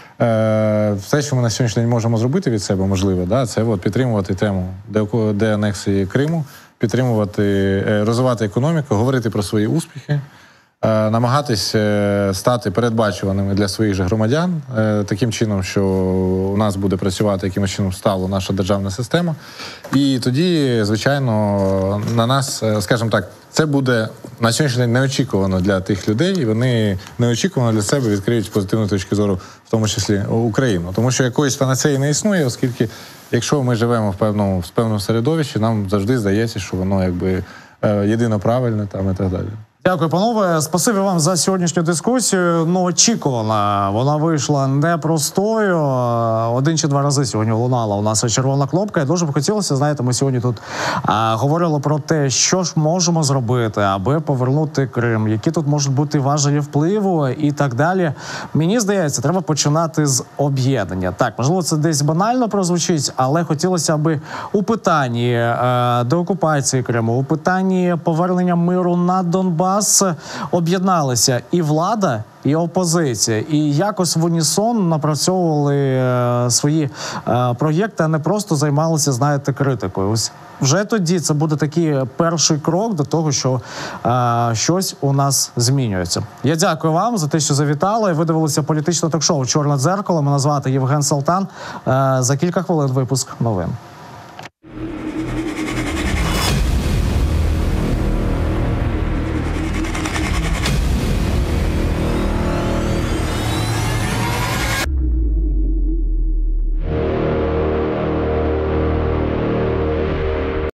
Speaker 2: все, що ми на сьогоднішній день можемо зробити від себе, можливо, це підтримувати тему деанексії Криму, підтримувати, розвивати економіку, говорити про свої успіхи, намагатись стати передбачуваними для своїх же громадян, таким чином, що у нас буде працювати якимось чином стало наша державна система. І тоді, звичайно, на нас, скажімо так, це буде на сьогоднішній день неочікувано для тих людей, і вони неочікувано для себе відкриють з позитивної точки зору, в тому числі Україну. Тому що якоїсь панацеї не існує, оскільки якщо ми живемо в певному середовищі, нам завжди здається, що воно єдино правильне і так далі.
Speaker 1: Дякую, панове. Спасибі вам за сьогоднішню дискусію. Очікувана. Вона вийшла непростою. 1 чи 2 рази сьогодні лунала у нас червона кнопка. І дуже б хотілося, знаєте, ми сьогодні тут говорили про те, що ж можемо зробити, аби повернути Крим, які тут можуть бути важелі впливу і так далі. Мені здається, треба починати з об'єднання. Так, можливо, це десь банально прозвучить, але хотілося, аби у питанні деокупації Криму, у питанні повернення миру на Донбас об'єдналися і влада, і опозиція, і якось в унісон напрацьовували свої проєкти, а не просто займалися, знаєте, критикою. Ось вже тоді це буде такий перший крок до того, що щось у нас змінюється. Я дякую вам за те, що завітали. Ви дивилися політичне ток-шоу «Чорне дзеркало». Мене звати Євген Салтан. За кілька хвилин випуск новин.